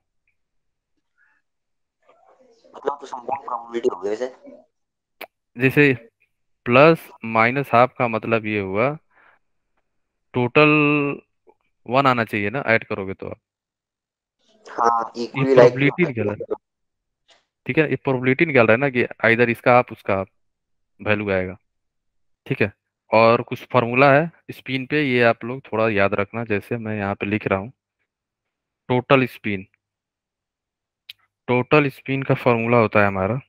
मतलब तो संपूर्ण प्रोबेबिलिटी हो गई वैसे। जैसे प्लस माइनस हाफ का मतलब ये हुआ, टोटल वन आना चाहिए ना, ऐड करोगे तो आप। हाँ ये इक्वली लाइक। प्रोबेबिलिटी निकल रहा है, ठीक है। ये प्रोबेबिलिटी निकाल रहा है ना कि इधर इसका आप उसका आप वैल्यू आएगा, ठीक है। और कुछ फार्मूला है स्पिन पे, ये आप लोग थोड़ा याद रखना, जैसे मैं यहाँ पे लिख रहा हूँ। टोटल स्पिन, टोटल स्पिन का फार्मूला होता है हमारा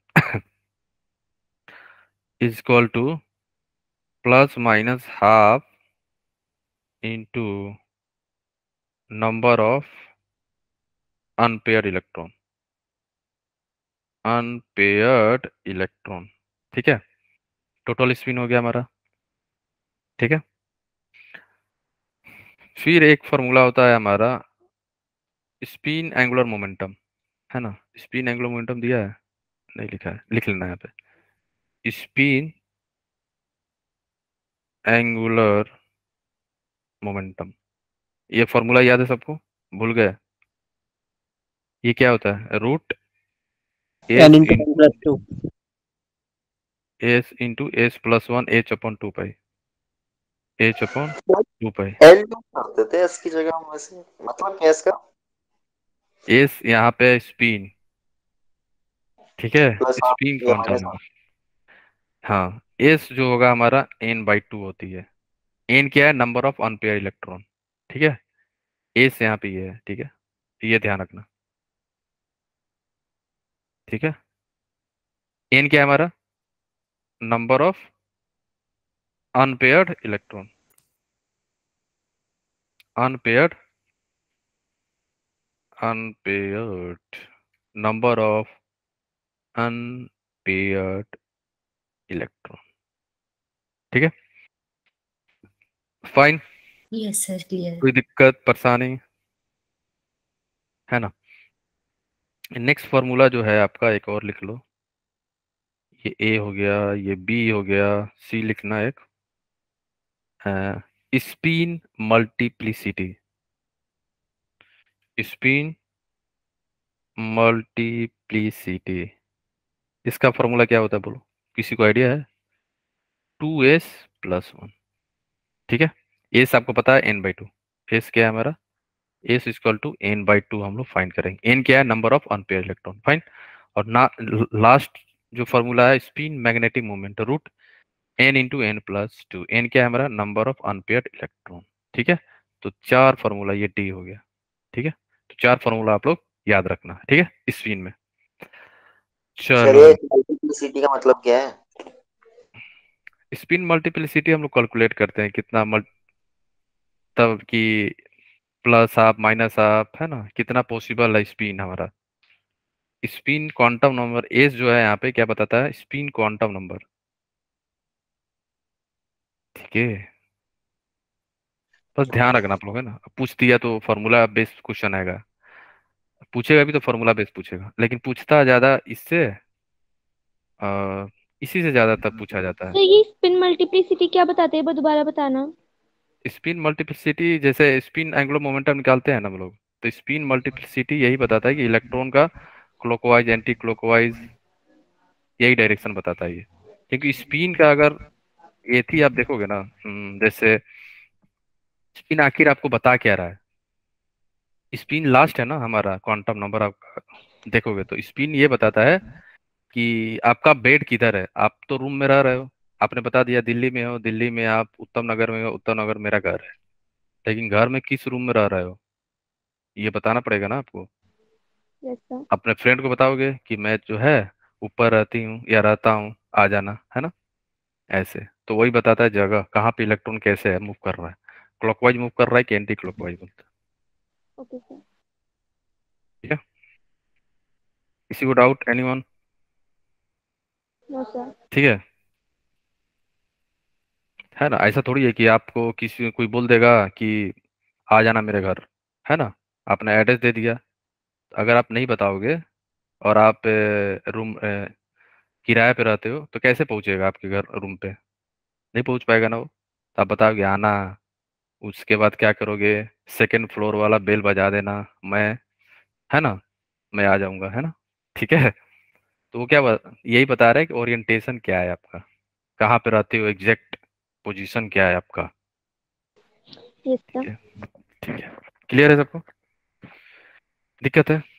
is equal to plus minus half into number of unpaired electron, unpaired electron, ठीक है। टोटल स्पिन हो गया हमारा, ठीक है। फिर एक फार्मूला होता है हमारा स्पिन एंगुलर मोमेंटम, है ना। स्पिन एंगुलर मोमेंटम दिया है, नहीं लिखा है, लिख लेना यहाँ पे। स्पिन एंगुलर मोमेंटम, ये फॉर्मूला याद है सबको? भूल गए? ये क्या होता है, root n s into one into plus two. S into s plus one h upon two pi, h upon two pi. L क्यों करते थे इसकी जगह हम वैसे? मतलब क्या इसका? एस यहाँ पे स्पिन, ठीक है, प्लस हाफ स्पिन या क्वांटम माइनस हाफ? नंबर। हाँ, एस जो होगा हमारा एन बाई टू होती है। एन क्या है, नंबर ऑफ अनपेयर इलेक्ट्रॉन, ठीक है। एस यहाँ पे ये है, ठीक है। ये ध्यान रखना, ठीक है। एन क्या है हमारा, number of unpaired electron, unpaired unpaired number of unpaired electron, ठीक है। Fine, yes sir, clear. कोई दिक्कत परेशानी है ना? नेक्स्ट फार्मूला जो है आपका, एक और लिख लो। ये ए हो गया, ये बी हो गया, सी लिखना एक, स्पिन मल्टीप्लिसिटी। स्पिन मल्टीप्लिसिटी, इसका फॉर्मूला क्या होता है बोलो, किसी को आइडिया है? Two s plus one. ठीक है, एस आपको पता है एन बाई टू। एस क्या है हमारा? S equal to n by two हम लोग फाइंड करेंगे। एन क्या है? Number of unpair electron. Fine. और ना लास्ट जो फॉर्मूला है spin magnetic moment, root n into n plus two. N क्या है हमारा? Number of unpair electron. ठीक है, तो चार फॉर्मूला, ये डी हो गया। ठीक है, तो चार फॉर्मूला आप लोग याद रखना है। ठीक है, स्पिन में। सर चलो, ये मल्टीप्लिसिटी का मतलब क्या है? स्पिन मल्टीप्लिसिटी हम लोग कैलकुलेट करते हैं, कितना मल्ट तब कि प्लस आप माइनस आप, है ना, कितना पॉसिबल है स्पिन हमारा। स्पिन क्वांटम नंबर एस जो है यहाँ पे क्या बताता है? Spin quantum number. ठीक है, बस ध्यान रखना आप लोग, है ना। पूछ दिया तो फॉर्मूला बेस्ड क्वेश्चन आएगा, पूछेगा भी तो फॉर्मूला बेस्ड पूछेगा, लेकिन पूछता ज्यादा इससे, आ, इसी से ज्यादा तब पूछा जाता है। तो ये स्पिन मल्टीप्लिसिटी क्या बताते हैं, वो दोबारा बताना। स्पिन मल्टीप्लिसिटी जैसे स्पिन एंगुलर मोमेंटम निकालते हैं ना हम लोग, तो स्पिन मल्टीप्लिसिटी यही बताता है कि इलेक्ट्रॉन का क्लॉकवाइज एंटी क्लॉकवाइज यही डायरेक्शन बताता है ये। क्योंकि स्पिन का अगर ये थी आप देखोगे ना, हम्म, जैसे स्पिन आखिर आपको बता क्या रहा है? स्पिन लास्ट है ना हमारा क्वांटम नंबर, आप देखोगे तो स्पिन ये बताता है कि आपका बेड किधर है। आप तो रूम में रह रहे हो, आपने बता दिया दिल्ली में हो, दिल्ली में आप उत्तम नगर में हो, उत्तम नगर मेरा घर है, लेकिन घर में किस रूम में रह रहे हो ये बताना पड़ेगा ना आपको। Yes sir. अपने फ्रेंड को बताओगे कि मैं जो है ऊपर रहती हूँ या रहता हूँ, आ जाना, है ना। ऐसे तो वही बताता है जगह कहाँ पे इलेक्ट्रॉन कैसे है, मूव कर रहा है, क्लॉकवाइज मूव कर रहा है कि एंटी क्लॉकवाइज बोलते हैं। Okay sir. ठीक है, किसी को डाउट? एनीवन? No sir. ठीक है है ना। ऐसा थोड़ी है कि आपको किसी कोई बोल देगा कि आ जाना मेरे घर, है ना, आपने एड्रेस दे दिया, अगर आप नहीं बताओगे और आप रूम किराए पे रहते हो तो कैसे पहुंचेगा आपके घर रूम पे? नहीं पहुंच पाएगा ना वो। तो आप बताओगे आना, उसके बाद क्या करोगे? सेकंड फ्लोर वाला बेल बजा देना, मैं, है ना, मैं आ जाऊंगा, है ना। ठीक है, तो वो क्या बता, यही बता रहा है कि ओरिएंटेशन क्या है आपका, कहाँ पे रहते हो, एग्जैक्ट पोजीशन क्या है आपका। यस ठीक सर। है, ठीक है, क्लियर है सबको? दिक्कत है?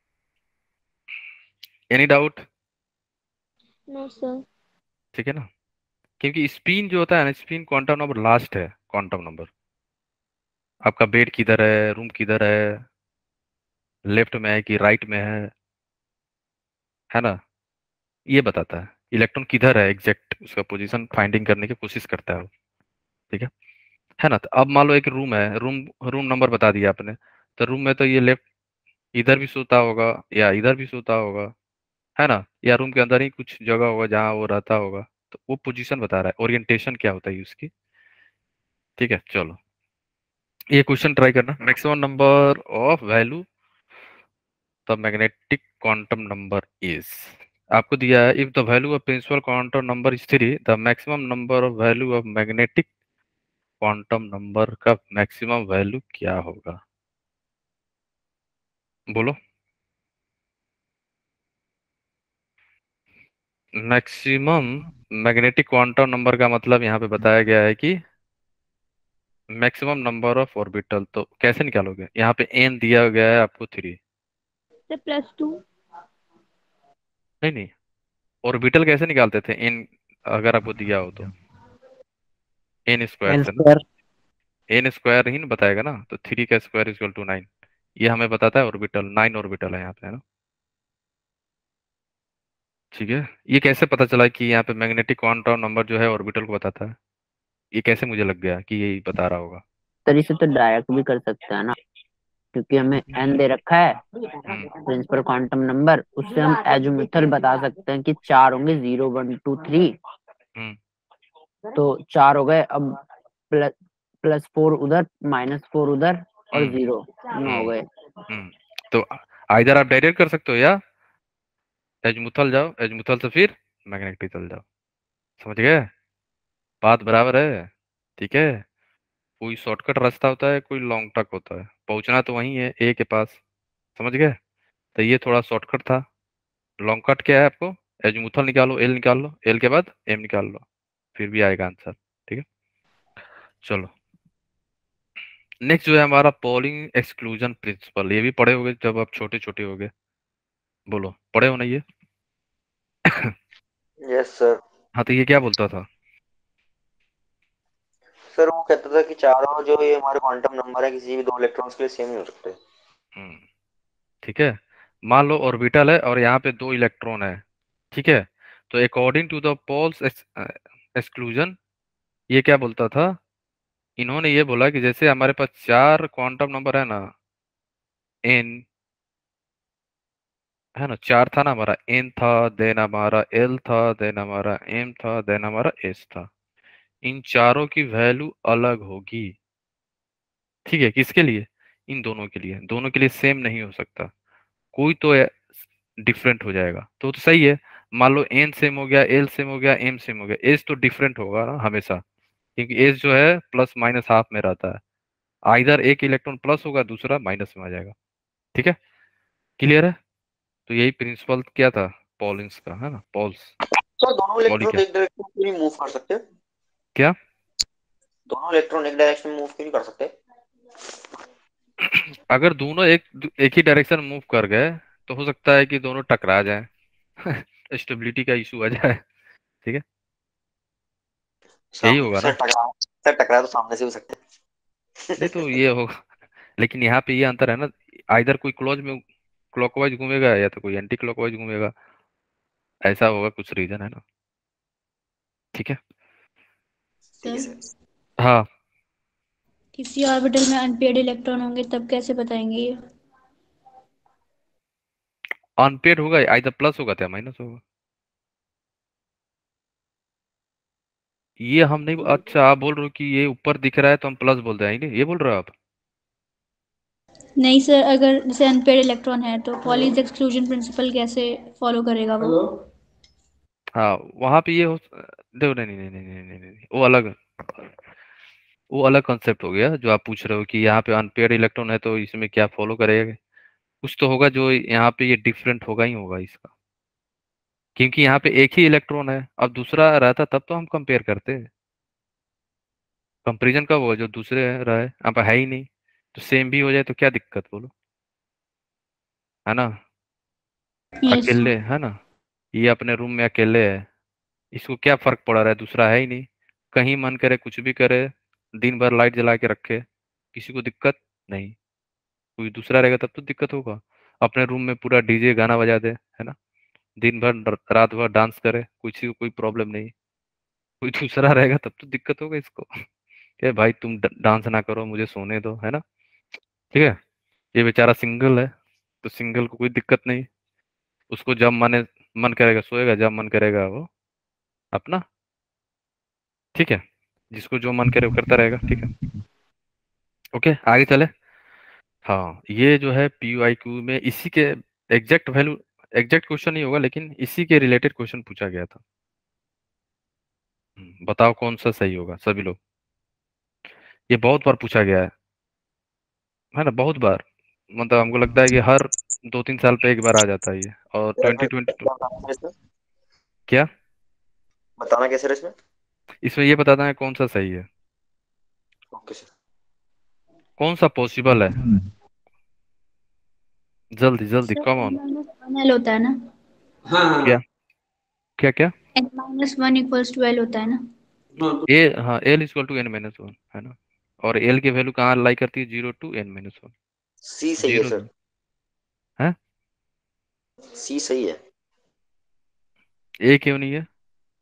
Any doubt? No sir. ठीक है ना, क्योंकि स्पिन जो होता है ना, स्पिन क्वांटम नंबर लास्ट है क्वांटम नंबर। आपका बेड किधर है, रूम किधर है, लेफ्ट में है कि राइट में है है ना, ये बताता है। इलेक्ट्रॉन किधर है एग्जैक्ट, उसका पोजीशन फाइंडिंग करने की कोशिश करता है वो। ठीक है है ना। तो अब मान लो एक रूम है, रूम रूम नंबर बता दिया आपने, तो रूम में तो ये लेफ्ट इधर भी सोता होगा या इधर भी सोता होगा, है ना, या रूम के अंदर ही कुछ जगह होगा जहाँ वो रहता होगा, तो वो पोजीशन बता रहा है, ओरिएंटेशन क्या होता है उसकी। ठीक है, चलो ये क्वेश्चन ट्राई करना। Maximum number of value the magnetic quantum number is, आपको दिया है if the value of principal quantum number is three, the maximum number of value of magnetic quantum number का मैक्सिमम वैल्यू क्या होगा? बोलो। Maximum magnetic quantum number का मतलब यहाँ पे बताया गया है कि मैक्सिमम नंबर ऑफ ऑर्बिटल, तो कैसे निकालोगे? यहाँ पे एन दिया गया है आपको थ्री। Sir plus two. नहीं नहीं, ऑर्बिटल कैसे निकालते थे एन, अगर आपको दिया हो तो एन स्क्वायर एन से ना, स्क्वायर। एन स्क्वायर ही ना बताएगा ना, तो थ्री का स्क्वायर इक्वल टू नाइन, ये हमें बताता है ऑर्बिटल, नाइन ऑर्बिटल है यहाँ पे, है ना। ठीक है, ये कैसे पता चला कि यहाँ पे मैग्नेटिक क्वांटम नंबर जो है ऑर्बिटल को बताता है? ये कैसे मुझे लग गया कि यही बता रहा होगा? तरीके से तो डायरेक्ट भी कर सकते हैं ना, क्योंकि हमें एन दे रखा है हम्म प्रिंसिपल क्वांटम नंबर, उससे हम एजुमेथल बता सकते हैं कि चार होंगे, zero one two three, hmm तो चार हो गए। अब प्लस प्लस फोर उधर, माइनस फोर उधर और हम्म जीरो नौ हो हम्म गए। हम्म तो आइदर आप डायरेक्ट कर सकते हो या एजमुथल जाओ, एजमुथल से फिर मैग्नेटिक चल जाओ। समझ गए? बात बराबर है। ठीक है। कोई शॉर्टकट रास्ता होता है, कोई लॉन्ग ट्रक होता है, पहुंचना तो वही है ए के पास। समझ गए? तो ये थोड़ा शॉर्टकट था। लॉन्ग कट क्या है आपको? एजमुथल निकालो, एल निकाल लो, एल के बाद एम निकाल लो, फिर भी आएगा आंसर। ठीक है, चलो नेक्स्ट जो है हमारा पॉलिंग एक्सक्लूजन प्रिंसिपल। ये भी पढ़े होगे जब आप छोटे छोटे होगे। बोलो, पढ़े हो ना ये? Yes sir. हाँ, तो ये क्या बोलता था? सर वो कहता था कि चारों जो ये हमारे क्वांटम नंबर है किसी भी दो इलेक्ट्रॉन्स के लिए सेम नहीं हो सकते। हम्म, ठीक है। मान लो ऑर्बिटल है और यहाँ पे दो इलेक्ट्रॉन है। ठीक है, तो according to the Pauli's exclusion, ये क्या बोलता था? इन्होंने ये बोला कि जैसे हमारे पास चार क्वांटम नंबर है ना, एन है ना, चार था ना हमारा, एन था, देन हमारा एल था, देन हमारा एम था, देन हमारा एस था। इन चारों की वैल्यू अलग होगी। ठीक है, किसके लिए? इन दोनों के लिए। दोनों के लिए सेम नहीं हो सकता, कोई तो डिफरेंट हो जाएगा। तो, तो सही है। मान लो एन सेम हो गया, एल सेम हो गया, एम सेम हो गया, एस तो डिफरेंट होगा ना हमेशा, क्योंकि एस जो है प्लस माइनस हाफ में रहता है। आइदर एक इलेक्ट्रॉन प्लस होगा, दूसरा माइनस में आ जाएगा। ठीक है, क्लियर है? तो यही प्रिंसिपल क्या था पॉलिंस का, है ना, पॉल्स। सर दोनों पॉली इलेक्ट्रॉन क्या एक डायरेक्शन में क्यों नहीं मूव कर सकते? क्या? दोनों इलेक्ट्रॉन एक डायरेक्शन में मूव क्यों नहीं कर सकते? अगर दोनों एक एक ही डायरेक्शन मूव कर गए तो हो सकता है कि दोनों टकरा जाए, स्टेबिलिटी का इशू आ जाए। ठीक है, यही सामने होगा सर ना। टकरा सर टकरा तो सामने से हो सकते नहीं हैं। तो ये होगा, लेकिन यहाँ पे ये अंतर है ना, आइदर कोई क्लॉज में क्लॉकवाइज घूमेगा या तो कोई एंटी क्लॉकवाइज घूमेगा। ऐसा होगा, कुछ रीजन है ना। ठीक है। ठीक है सर, सर। हाँ, किसी ऑर्बिटल में अनपेयर्ड इलेक्ट्रॉन होंगे तब कैसे बताएंगे ये? अनपेड होगा, आइदर प्लस होगा या माइनस होगा। ये हम नहीं, अच्छा आप बोल रहे हो कि ये ऊपर दिख रहा है तो हम प्लस बोल देंगे, ये बोल रहे हो आप? नहीं सर, अगर जैसे अनपेयर्ड इलेक्ट्रॉन है तो पॉलीज एक्सक्लूजन प्रिंसिपल कैसे फॉलो करेगा वो? हाँ, वहां पे ये हो, देखो, नहीं नहीं नहीं नहीं नहीं नहीं नहीं, नहीं, वो अलग, वो अलग कॉन्सेप्ट हो गया जो आप पूछ रहे हो कि यहाँ पे अनपेयर्ड इलेक्ट्रॉन है तो इसमें क्या फॉलो करेगा। कुछ तो होगा जो यहाँ पे ये डिफरेंट होगा ही होगा इसका, क्योंकि यहाँ पे एक ही इलेक्ट्रॉन है। अब दूसरा रहता तब तो हम कंपेयर करते। कंपेरिजन कब होगा? जो दूसरे है रहा है, अब है ही नहीं, तो सेम भी हो जाए तो क्या दिक्कत बोलो, है ना। यस। अकेले है ना, ये अपने रूम में अकेले है, इसको क्या फर्क पड़ रहा है, दूसरा है ही नहीं। कहीं मन करे कुछ भी करे, दिन भर लाइट जला के रखे, किसी को दिक्कत नहीं। कोई दूसरा रहेगा तब तो दिक्कत होगा। अपने रूम में पूरा डीजे गाना बजा दे, है ना, दिन भर रात भर डांस करे, किसी को कोई प्रॉब्लम नहीं। कोई दूसरा रहेगा तब तो दिक्कत होगा इसको। कि भाई तुम ड- डांस ना करो, मुझे सोने दो, है ना। ठीक है, ये बेचारा सिंगल है, तो सिंगल को कोई दिक्कत नहीं। उसको जब मन मन करेगा सोएगा, जब मन करेगा वो अपना। ठीक है, जिसको जो मन करे वो करता रहेगा। ठीक है, ओके, आगे चले। हाँ, ये जो है पी आई क्यू में इसी के एग्जैक्ट वैल्यू, एग्जैक्ट क्वेश्चन नहीं होगा लेकिन इसी के रिलेटेड क्वेश्चन पूछा गया था। हम्म, बताओ कौन सा सही होगा सभी लोग। ये बहुत बार पूछा गया है है ना, बहुत बार। मतलब हमको लगता है कि हर दो तीन साल पे एक बार आ जाता है ये। और ट्वेंटी ट्वेंटी टू क्या बताना है इसमें? क्या? बताना कैसे है इसमें? इसमें ये बताना है कौन सा सही है, ओके सर। कौन सा पॉसिबल है। जल्दी जल्दी, sir come n on. Minus one l होता है ना? क्या क्या क्या? N minus one equals to l होता है ना? ए, हाँ, l equal to N minus one, है ना। और एल की वैल्यू कहाँ लाई करती है? Zero to N minus one. C सही है जीरो सर। है, सी सही है। ए क्यों नहीं है?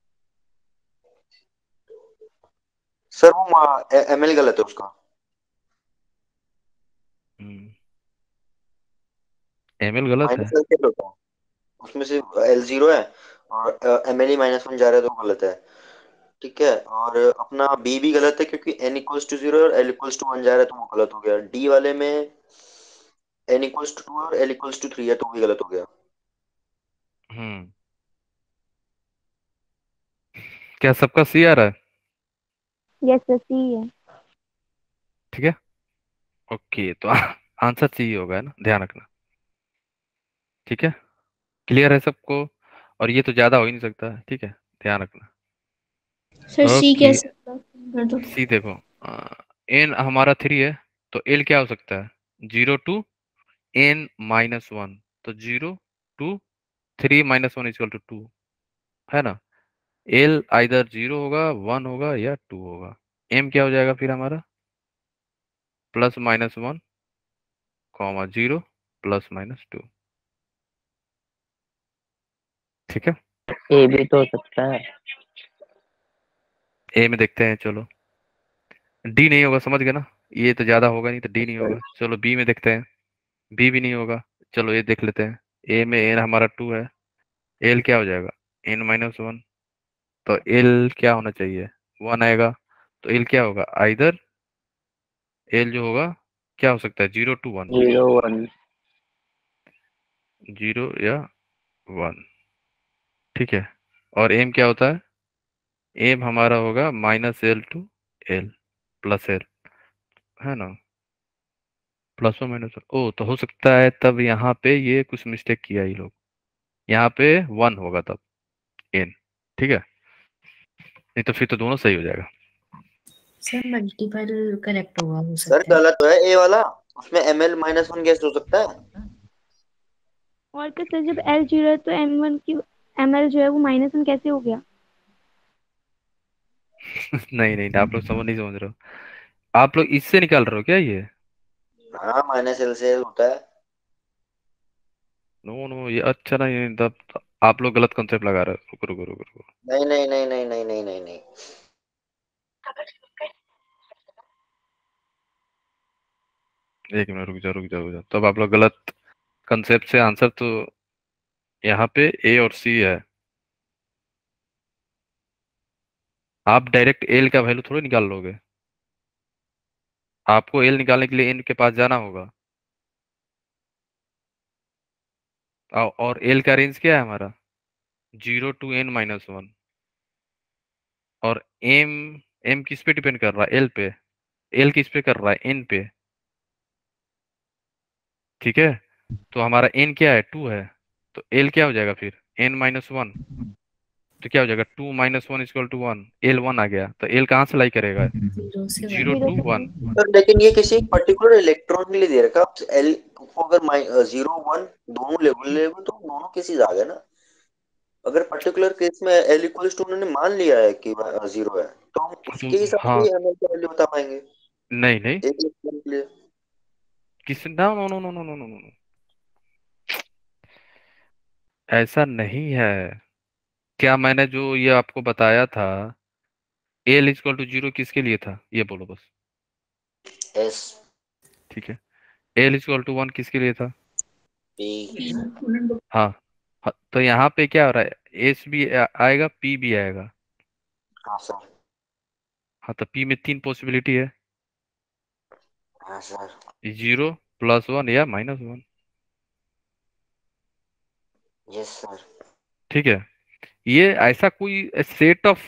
सर वो एम एल गलत है उसका। एम एल गलत है। माइनस एल क्या होता है? उसमें से एल जीरो है और एम एल ही माइनस वन जा रहा है तो वो गलत है। ठीक है, और अपना बी भी गलत है क्योंकि एन इक्वल्स टू जीरो और एल इक्वल्स टू वन जा रहा है तो वो गलत हो गया। डी वाले में एन इक्वल्स टू टू और एल इक्वल्स टू थ्री है तो भी गलत हो गया। हम्म क्या सबका सी आ रहा है? यस सर सी है। ठीक है, ओके, तो आंसर सी होगा, है ना, ध्यान रखना। ठीक है, क्लियर है सबको? और ये तो ज्यादा हो ही नहीं सकता है, ठीक है, ध्यान रखना। सर सी ओके, कैसे कर दो? सी देखो, एन हमारा थ्री है तो एल क्या हो सकता है? Zero to N minus one, तो zero to three minus one is equal to two, है ना। एल आइदर जीरो होगा, वन होगा या टू होगा। एम क्या हो जाएगा फिर हमारा? Plus minus one comma zero plus minus two. ठीक है, ए भी तो हो सकता है। ए में देखते हैं, चलो। डी नहीं होगा, समझ गए ना, ये तो ज्यादा होगा नहीं तो डी नहीं होगा। चलो बी में देखते हैं, बी भी नहीं होगा। चलो ये देख लेते हैं, ए में एन हमारा टू है, एल क्या हो जाएगा? एन माइनस वन, तो एल क्या होना चाहिए? वन आएगा, तो एल क्या होगा? आइदर एल जो होगा क्या हो सकता है? Zero to one, zero one. Zero या वन। ठीक है, और एम क्या होता है? एम हमारा होगा minus L to L plus l, है ना, plus one minus one. Oh, तो हो सकता है तब यहाँ पे ये कुछ मिस्टेक किया ये लोग, यहाँ पे वन होगा तब एन। ठीक है, नहीं तो फिर तो दोनों सही हो जाएगा। सर मल्टीपल करेक्ट होगा, हो सर सकता है। गलत तो है ए वाला, उसमें एम एल माइनस वन कैसे हो सकता है? और क्या सर, जब एल जीरो है तो एम वन की एम एल जो है वो माइनस वन कैसे हो गया? नहीं नहीं, आप लोग समझ नहीं समझ रहे हो, आप लोग इससे निकाल रहे हो क्या ये? हाँ, माइनस एल से होता है। नो नो, ये अच्छा नहीं, तब आप लोग गलत कंसेप्ट लगा रहे हो। रुको रुको रुको रुको, नहीं नहीं नहीं नहीं नहीं नहीं नहीं नहीं। एक मिनट, रुक जाओ रुक जाओ रुक जाओ, तब आप लोग गलत कंसेप्ट से आंसर तो यहाँ पे ए और सी है। आप डायरेक्ट एल का वैल्यू थोड़ी निकाल लोगे, आपको एल निकालने के लिए एन के पास जाना होगा। औ- और एल का रेंज क्या है हमारा? Zero to N minus one. और एम, एम किस पे डिपेंड कर रहा है? एल पे। एल किस पे कर रहा है? एन पे। ठीक है, तो हमारा एन क्या है? टू है, तो एल क्या हो जाएगा फिर? एन माइनस वन, तो क्या हो जाएगा? Two minus one equal to one. L one आ गया, तो एल कहाँ से लाई करेगा? जीरो से zero one. Two one. Sir लेकिन ये किसी पर्टिकुलर इलेक्ट्रॉन के लिए दे रखा है, एल को अगर जीरो वन दोनों लेवल लेवल तो दोनों केसेस आ गए ना। अगर पर्टिकुलर केस में एल इक्वल्स टू उन्होंने मान लिया है कि जीरो है तो हम तो उसके हिसाब हाँ, से एम एल का वैल्यू बता पाएंगे नहीं नहीं, एक इलेक्ट्रॉन के लिए। किस no no no no no no no no, ऐसा नहीं है। क्या मैंने जो ये आपको बताया था, एल इक्वल टू जीरो किसके लिए था ये बोलो बस। एस ठीक है, एल इक्वल टू वन किसके लिए था? पी। हाँ, हाँ, तो यहाँ पे क्या हो रहा है? एस भी आ- आएगा, पी भी आएगा। हाँ सर। हाँ, तो पी में तीन पॉसिबिलिटी है, हाँ सर। जीरो, प्लस वन या माइनस वन। Yes sir. ठीक है, ये ऐसा कोई सेट ऑफ,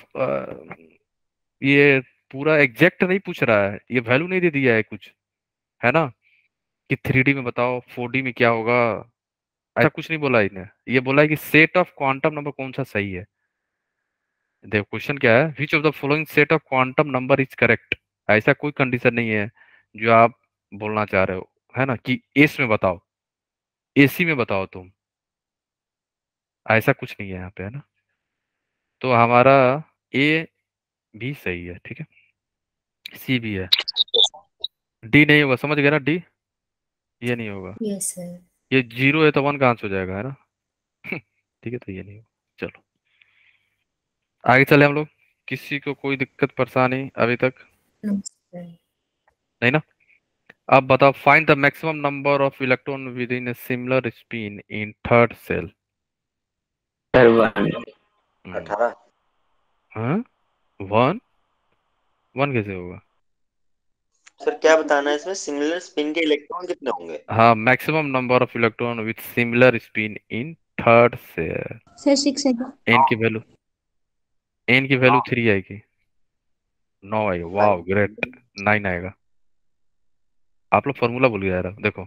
ये पूरा एग्जैक्ट नहीं पूछ रहा है, ये वैल्यू नहीं दे दिया है कुछ, है ना, कि थ्री डी में बताओ, फोर डी में क्या होगा, ऐसा कुछ नहीं बोला इन्हें। ये बोला है कि सेट ऑफ क्वांटम नंबर कौन सा सही है। देखो क्वेश्चन क्या है, which of the following set of quantum number is correct. ऐसा कोई कंडीशन नहीं है जो आप बोलना चाह रहे हो, है ना, कि एस में बताओ, एसी में बताओ तुम, ऐसा कुछ नहीं है यहाँ पे, है ना। तो हमारा ए भी सही है, ठीक है, सी भी है, डी नहीं होगा, समझ गए ना, डी ये नहीं होगा। Yes sir. ये जीरो है तो वन कहाँ से हो जाएगा, है ना। ठीक है, तो ये नहीं होगा। चलो आगे चले हम लोग, किसी को कोई दिक्कत परेशानी अभी तक नो सर। नहीं ना। अब बताओ, find the maximum number of electron with in a similar spin in third shell. Sir one. अठारह। हाँ, वन वन कैसे होगा? सर क्या बताना है इसमें, सिमिलर स्पिन के इलेक्ट्रॉन कितने होंगे? हाँ, maximum number of electron with similar spin in third shell. Sir six है क्या? एन की वैल्यू एन की वैल्यू थ्री आएगी, नौ आएगा। वाह ग्रेट, नाइन आएगा। आप लोग फॉर्मूला भूल गए यार। देखो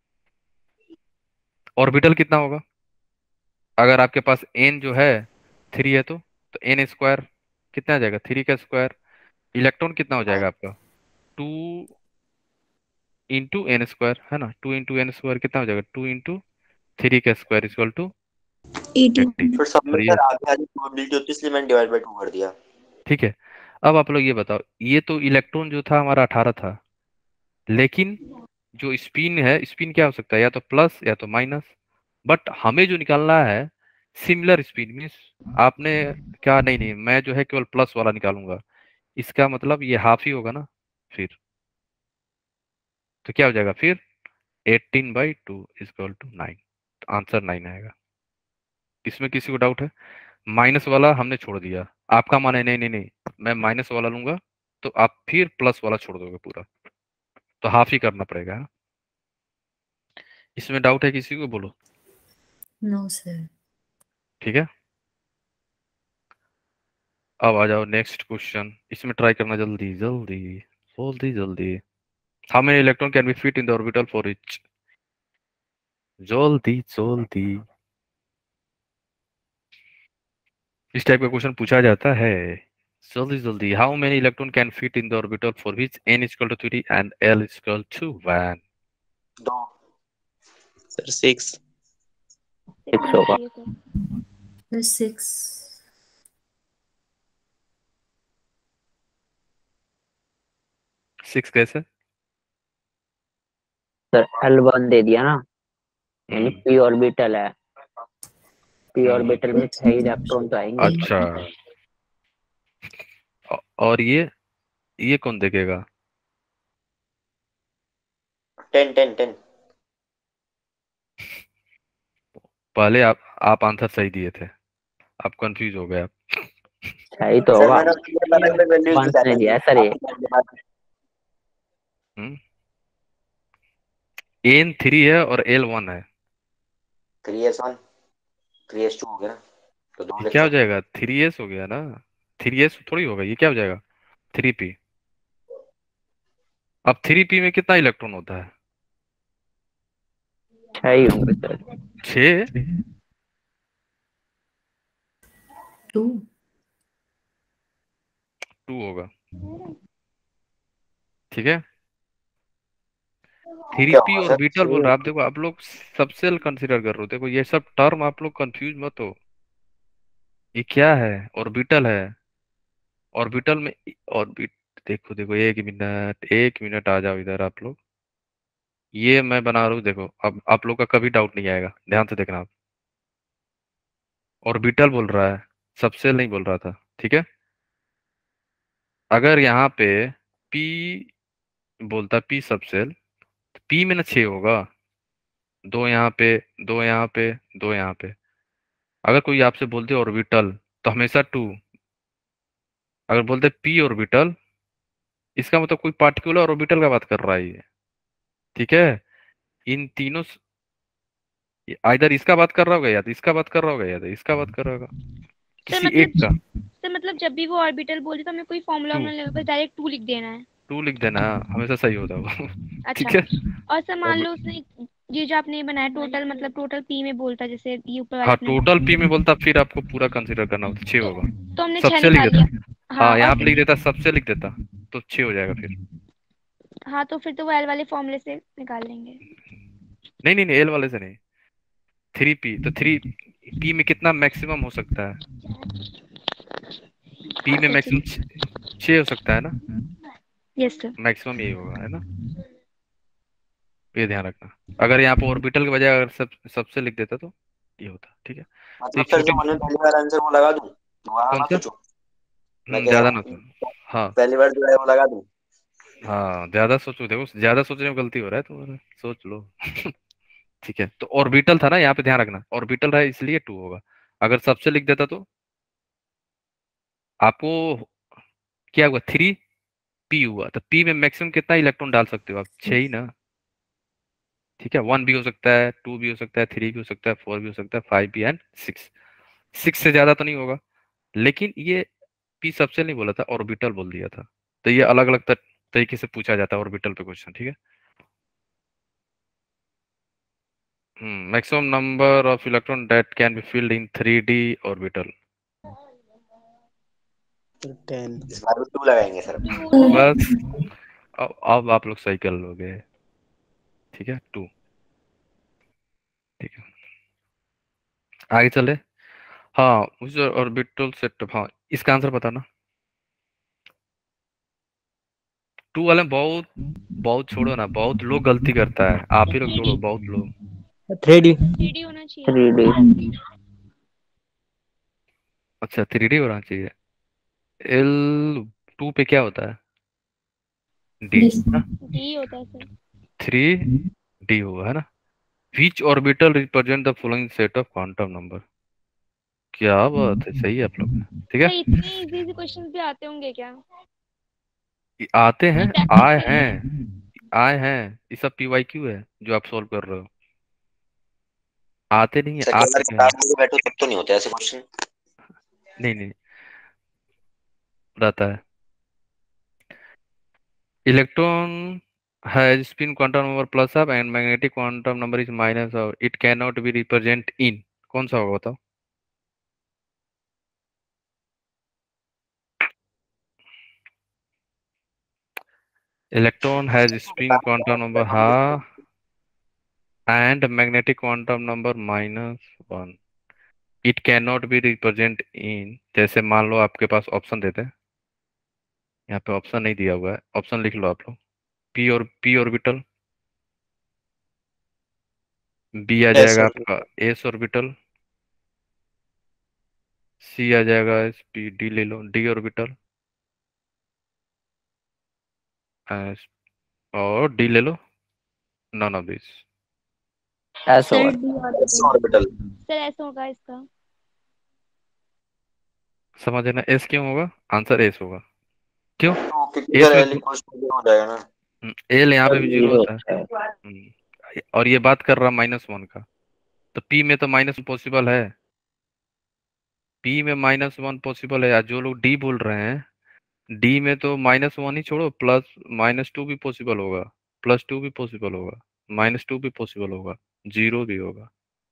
ऑर्बिटल कितना होगा, अगर आपके पास एन जो है थ्री है तो तो एन स्क्वायर कितना आ जाएगा, थ्री का स्क्वायर। इलेक्ट्रॉन कितना हो जाएगा आपका, टू इंटू एन स्क्वायर, है ना। टू इंटू एन स्क्वायर कितना हो जाएगा, टू इंटू थ्री का square equal to eighteen. Eighty. फिर सब में और ये सर आगे आगे प्रोबेबिलिटी होती है, इसलिए मैंने डिवाइड बाय टू कर दिया। ठीक है। अब आप लोग ये बताओ, ये तो इलेक्ट्रॉन जो था हमारा अठारह था, लेकिन जो स्पिन है, स्पिन क्या हो सकता है, या तो प्लस या तो माइनस। बट हमें जो निकालना है सिमिलर स्पिन मीन्स, आपने क्या, नहीं नहीं मैं जो है केवल प्लस वाला निकालूंगा, इसका मतलब ये हाफ ही होगा ना फिर। तो क्या हो जाएगा फिर, eighteen by two is equal to nine. Answer nine आएगा। इसमें किसी को डाउट है? माइनस वाला हमने छोड़ दिया, आपका मन है नहीं नहीं नहीं मैं माइनस वाला लूंगा, तो आप फिर प्लस वाला छोड़ दोगे पूरा, तो हाफ ही करना पड़ेगा। इसमें डाउट है किसी को, बोलो। No sir. ठीक है, अब आ जाओ नेक्स्ट क्वेश्चन। इसमें ट्राई करना जल्दी जल्दी जल्दी जल्दी। How many electron can be fit in the orbital for each, जल्दी जल्दी। इस टाइप का क्वेश्चन पूछा जाता है, जल्दी जल्दी। How many electron can fit in the orbital for which n is equal to three and l is equal to one. दो। Sir six. सिक्स होगा। Sir six. सिक्स कैसे? सर एल वन दे दिया ना, यानी हम्म, पी ऑर्बिटल है, p hmm, orbital में छह इलेक्ट्रॉन तो आएंगे। अच्छा। औ- और ये ये कौन देखेगा? Ten ten ten. पहले आप आप आंसर सही दिए थे, आप कंफ्यूज हो गए आप। सही तो सर होगा, मैंने अलग अलग वैल्यूज वन बताई ने दिया है सर ये। हम्म, एन थ्री है और एल वन है, three s one three s two हो गया ना, तो दो ये लिख क्या हो दो। जाएगा, थ्री एस हो गया ना। थ्री एस थोड़ी होगा, ये क्या हो जाएगा, थ्री पी। अब थ्री पी में कितना इलेक्ट्रॉन होता है, छह ही होंगे सर। छः। टू। टू होगा, ठीक है। थ्री क्या पी होगा सर? ऑर्बिटल बोल रहा है। आप देखो, आप लोग सबसेल कंसीडर कर रहे हो, देखो ये सब टर्म आप लोग कंफ्यूज मत हो। ये क्या है, ऑर्बिटल है। ऑर्बिटल में ऑर्बिट, देखो देखो एक मिनट एक मिनट आ जाओ इधर आप लोग। ये मैं बना रहा हूँ, देखो अब आप लोग का कभी डाउट नहीं आएगा, ध्यान से देखना आप। ऑर्बिटल बोल रहा है, सबसेल नहीं बोल रहा था, ठीक है। अगर यहाँ पे पी बोलता, पी सबसेल, पी में ना छः होगा, दो यहाँ पे, दो यहाँ पे, दो यहाँ पे। अगर कोई आपसे बोलते ऑर्बिटल तो हमेशा टू। अगर बोलते पी ऑर्बिटल, इसका मतलब कोई पार्टिकुलर ऑर्बिटल का बात कर रहा है ये, ठीक है। इन तीनों इधर इसका बात कर रहा होगा, या तो इसका बात कर रहा होगा, या तो इसका बात कर रहा होगा, सर किसी एक मतलब का। सर मतलब जब भी वो ऑर्बिटल बोले तो हमें कोई फॉर्मूला टू वॉर्मूला नहीं लगा, बस डायरेक्ट टू लिख देना है। टू लिख देना, हमेशा सही होता है वो। अच्छा। ठीक है। और सर मान और लो उसने ये जो आपने बनाया टोटल, मतलब टोटल पी में बोलता, जैसे ये ऊपर वाला हाँ, आपने टोटल पी बनाया, में बोलता, फिर आपको पूरा कंसीडर करना होता, छः होगा। तो हमने छह सबसे लिख निकाल देता, लिया। हाँ हाँ यहाँ और पे लिख देता, सबसे लिख देता, तो छः हो जाएगा फिर। हाँ तो फिर तो वो एल वाले फॉर्मूले से निकाल लेंगे। नहीं नहीं नहीं, एल वाले से नहीं, थ्री पी। तो थ्री पी में कितना मैक्सिमम हो सकता है, पी में मैक्सिमम छः हो सकता है ना, यस सर। मैक्सिमम यही होगा, है ना। ये ध्यान रखना। अगर यहाँ पे ऑर्बिटल के बजाय अगर सब सबसे लिख देता तो ये होता, ठीक है। तो ये मतलब सर छोटी, जो मैंने पहली बार आंसर वो लगा दूं, दोबारा कौन ना सा? सोचो। मैं हम्म, कह रहा ज्यादा ना हूँ तो, हाँ पहली बार जो है वो लगा दूं। हाँ, ज्यादा सोचो, देखो ज्यादा सोचने में गलती हो रहा है तुम्हारा, सोच लो। ठीक है, तो ऑर्बिटल था ना, यहाँ पे ध्यान रखना, ऑर्बिटल है इसलिए टू होगा। अगर सबसे लिख देता तो आपको क्या हुआ, थ्री पी हुआ, तो पी में मैक्सिमम कितना इलेक्ट्रॉन डाल सकते हो आप, छह ही ना। ठीक है, वन भी हो सकता है, टू भी हो सकता है, थ्री भी हो सकता है, फोर भी हो सकता है, फाइव भी एंड सिक्स। सिक्स से ज्यादा तो नहीं होगा, लेकिन ये पी सबसे नहीं बोला था, ऑर्बिटल बोल दिया था। तो ये अलग अलग तरीके से पूछा जाता है ऑर्बिटल पे क्वेश्चन। ठीक है, hmm maximum number of electron that can be filled in three d orbital. Ten. इस बार भी टू लगाएंगे सर। बस अब अब आप लोग सही कर लोगे। ठीक है, टू। ठीक है, आगे चले। हाँ, उस ऑर्बिटल सेटअप, हाँ इसका आंसर बताना। टू वाले में बहुत बहुत छोड़ो ना, बहुत लोग गलती करता है, आप ही लोग छोड़ो, बहुत लोग। Three D. थ्री डी होना चाहिए। Three d. अच्छा, थ्री डी होना चाहिए। एल टू पे क्या होता है, डी ना, डी होता है सर। थ्री डी होगा है ना। Which orbital represent the following set of quantum number. क्या बात है, सही है आप लोग। ठीक है, सर इतने इजी इजी क्वेश्चंस भी आते होंगे क्या? ये आते हैं, प्रैक्टिस आए के लिए। हैं, आए हैं, ये सब पीवाई क्यू है जो आप सॉल्व कर रहे हो, आते नहीं है, सर आ कई बार चुके हैं। किताब में बैठो तब तो नहीं होते ऐसे क्वेश्चन। नहीं नहीं, रहता है। Electron has spin quantum number plus up and magnetic quantum number is minus of, it cannot be represent in, कौन सा होगा बताओ। Electron has spin quantum number हाँ and magnetic quantum number minus one, it cannot be represent in, जैसे मान लो आपके पास option देते हैं, यहाँ पे ऑप्शन नहीं दिया हुआ है, ऑप्शन लिख लो आप लोग। पी और पी ऑर्बिटल, बी आ एस जाएगा आपका एस ऑर्बिटल, सी आ जाएगा एस पी, डी ले लो डी ऑर्बिटल, और डी ले लो नन ऑफ दिस। ऐसा सर होगा। D s orbital. Orbital. Sir ऐसा होगा इसका। समझ है ना, एस क्यों होगा, आंसर एस होगा। क्यों, तो क्योंकि एस सर में एल इक्वल्स टू जीरो हो जाएगा ना। एल यहाँ पे भी जीरो जीरो होता है। हम्म, और ये बात कर रहा माइनस वन का, तो पी में तो माइनस पॉसिबल है, पी में माइनस वन पॉसिबल है, जो लोग डी बोल रहे हैं डी में तो माइनस वन ही छोड़ो, प्लस माइनस टू भी पॉसिबल होगा, प्लस टू भी पॉसिबल होगा, माइनस टू भी पॉसिबल होगा, जीरो भी होगा।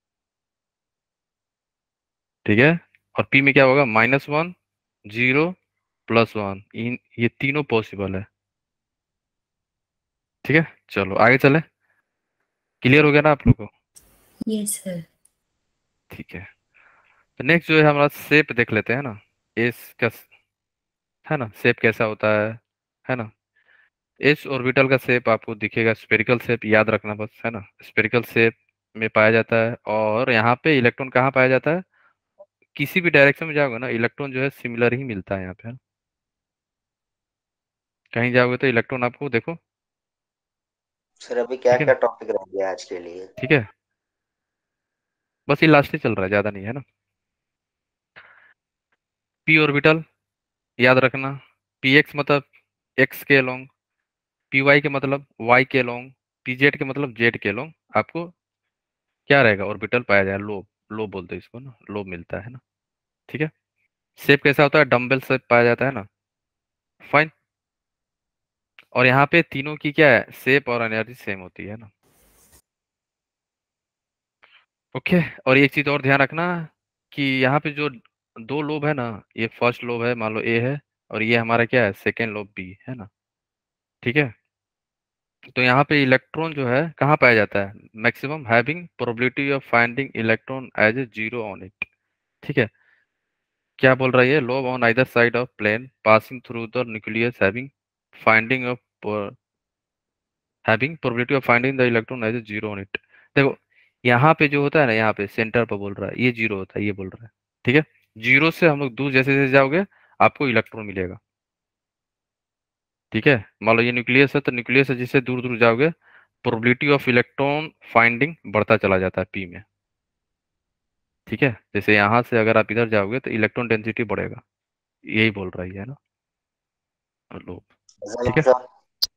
ठीक है, और पी में क्या होगा, minus one, zero, plus one, इन ये तीनों पॉसिबल है। ठीक है, चलो आगे चले, क्लियर हो गया ना आप लोग को। Yes sir. ठीक है, तो नेक्स्ट जो है हमारा शेप देख लेते हैं ना, एस का है ना, शेप कैसा होता है है ना। एस ऑर्बिटल का शेप आपको दिखेगा स्फेरिकल शेप, याद रखना बस, है ना, स्फेरिकल शेप में पाया जाता है। और यहाँ पे इलेक्ट्रॉन कहाँ पाया जाता है, किसी भी डायरेक्शन में जाओगे ना इलेक्ट्रॉन जो है सिमिलर ही मिलता है यहाँ पे, है? कहीं जाओगे तो इलेक्ट्रॉन आपको देखो। सर अभी क्या ठीक है क्या ना, टॉपिक रह गया आज के लिए। ठीक है, बस ये लास्ट ही चल रहा है, ज्यादा नहीं है ना। पी ऑर्बिटल याद रखना, पी एक्स मतलब एक्स के लॉन्ग, पी वाई के मतलब वाई के लॉन्ग, पी जेड के मतलब जेड के लॉन्ग, आपको क्या रहेगा, ऑर्बिटल पाया जाए, लोब, लोब बोलते हैं इसको ना, लोब मिलता है ना। ठीक है, शेप कैसा होता है, डम्बल शेप पाया जाता है ना, फाइन। और यहाँ पे तीनों की क्या है, शेप और एनर्जी सेम होती है ना। ओके, और एक चीज और ध्यान रखना कि यहाँ पे जो दो लोब है ना, ये फर्स्ट लोब है, मान लो ए है, और ये हमारा क्या है, सेकेंड लोब बी है ना। ठीक है, तो यहाँ पे इलेक्ट्रॉन जो है कहाँ पाया जाता है, maximum having probability of finding electron as a zero on it. ठीक है, क्या बोल रहा है ये, lobe on either side of plane passing through the nucleus having finding of having probability of finding the electron as a zero on it. देखो यहाँ पे जो होता है ना, यहाँ पे सेंटर पर बोल रहा है ये जीरो होता है, ये बोल रहा है। ठीक है, जीरो से हम लोग दूर जैसे जैसे जाओगे आपको इलेक्ट्रॉन मिलेगा। ठीक है, मान लो ये न्यूक्लियस है, तो न्यूक्लियस से जिससे दूर दूर जाओगे प्रोबेबिलिटी ऑफ इलेक्ट्रॉन फाइंडिंग बढ़ता चला जाता है पी में। ठीक है, जैसे यहाँ से अगर आप इधर जाओगे तो इलेक्ट्रॉन डेंसिटी बढ़ेगा, यही बोल रहा है ये, है ना। लोब। गजल ठीक है, आंसर।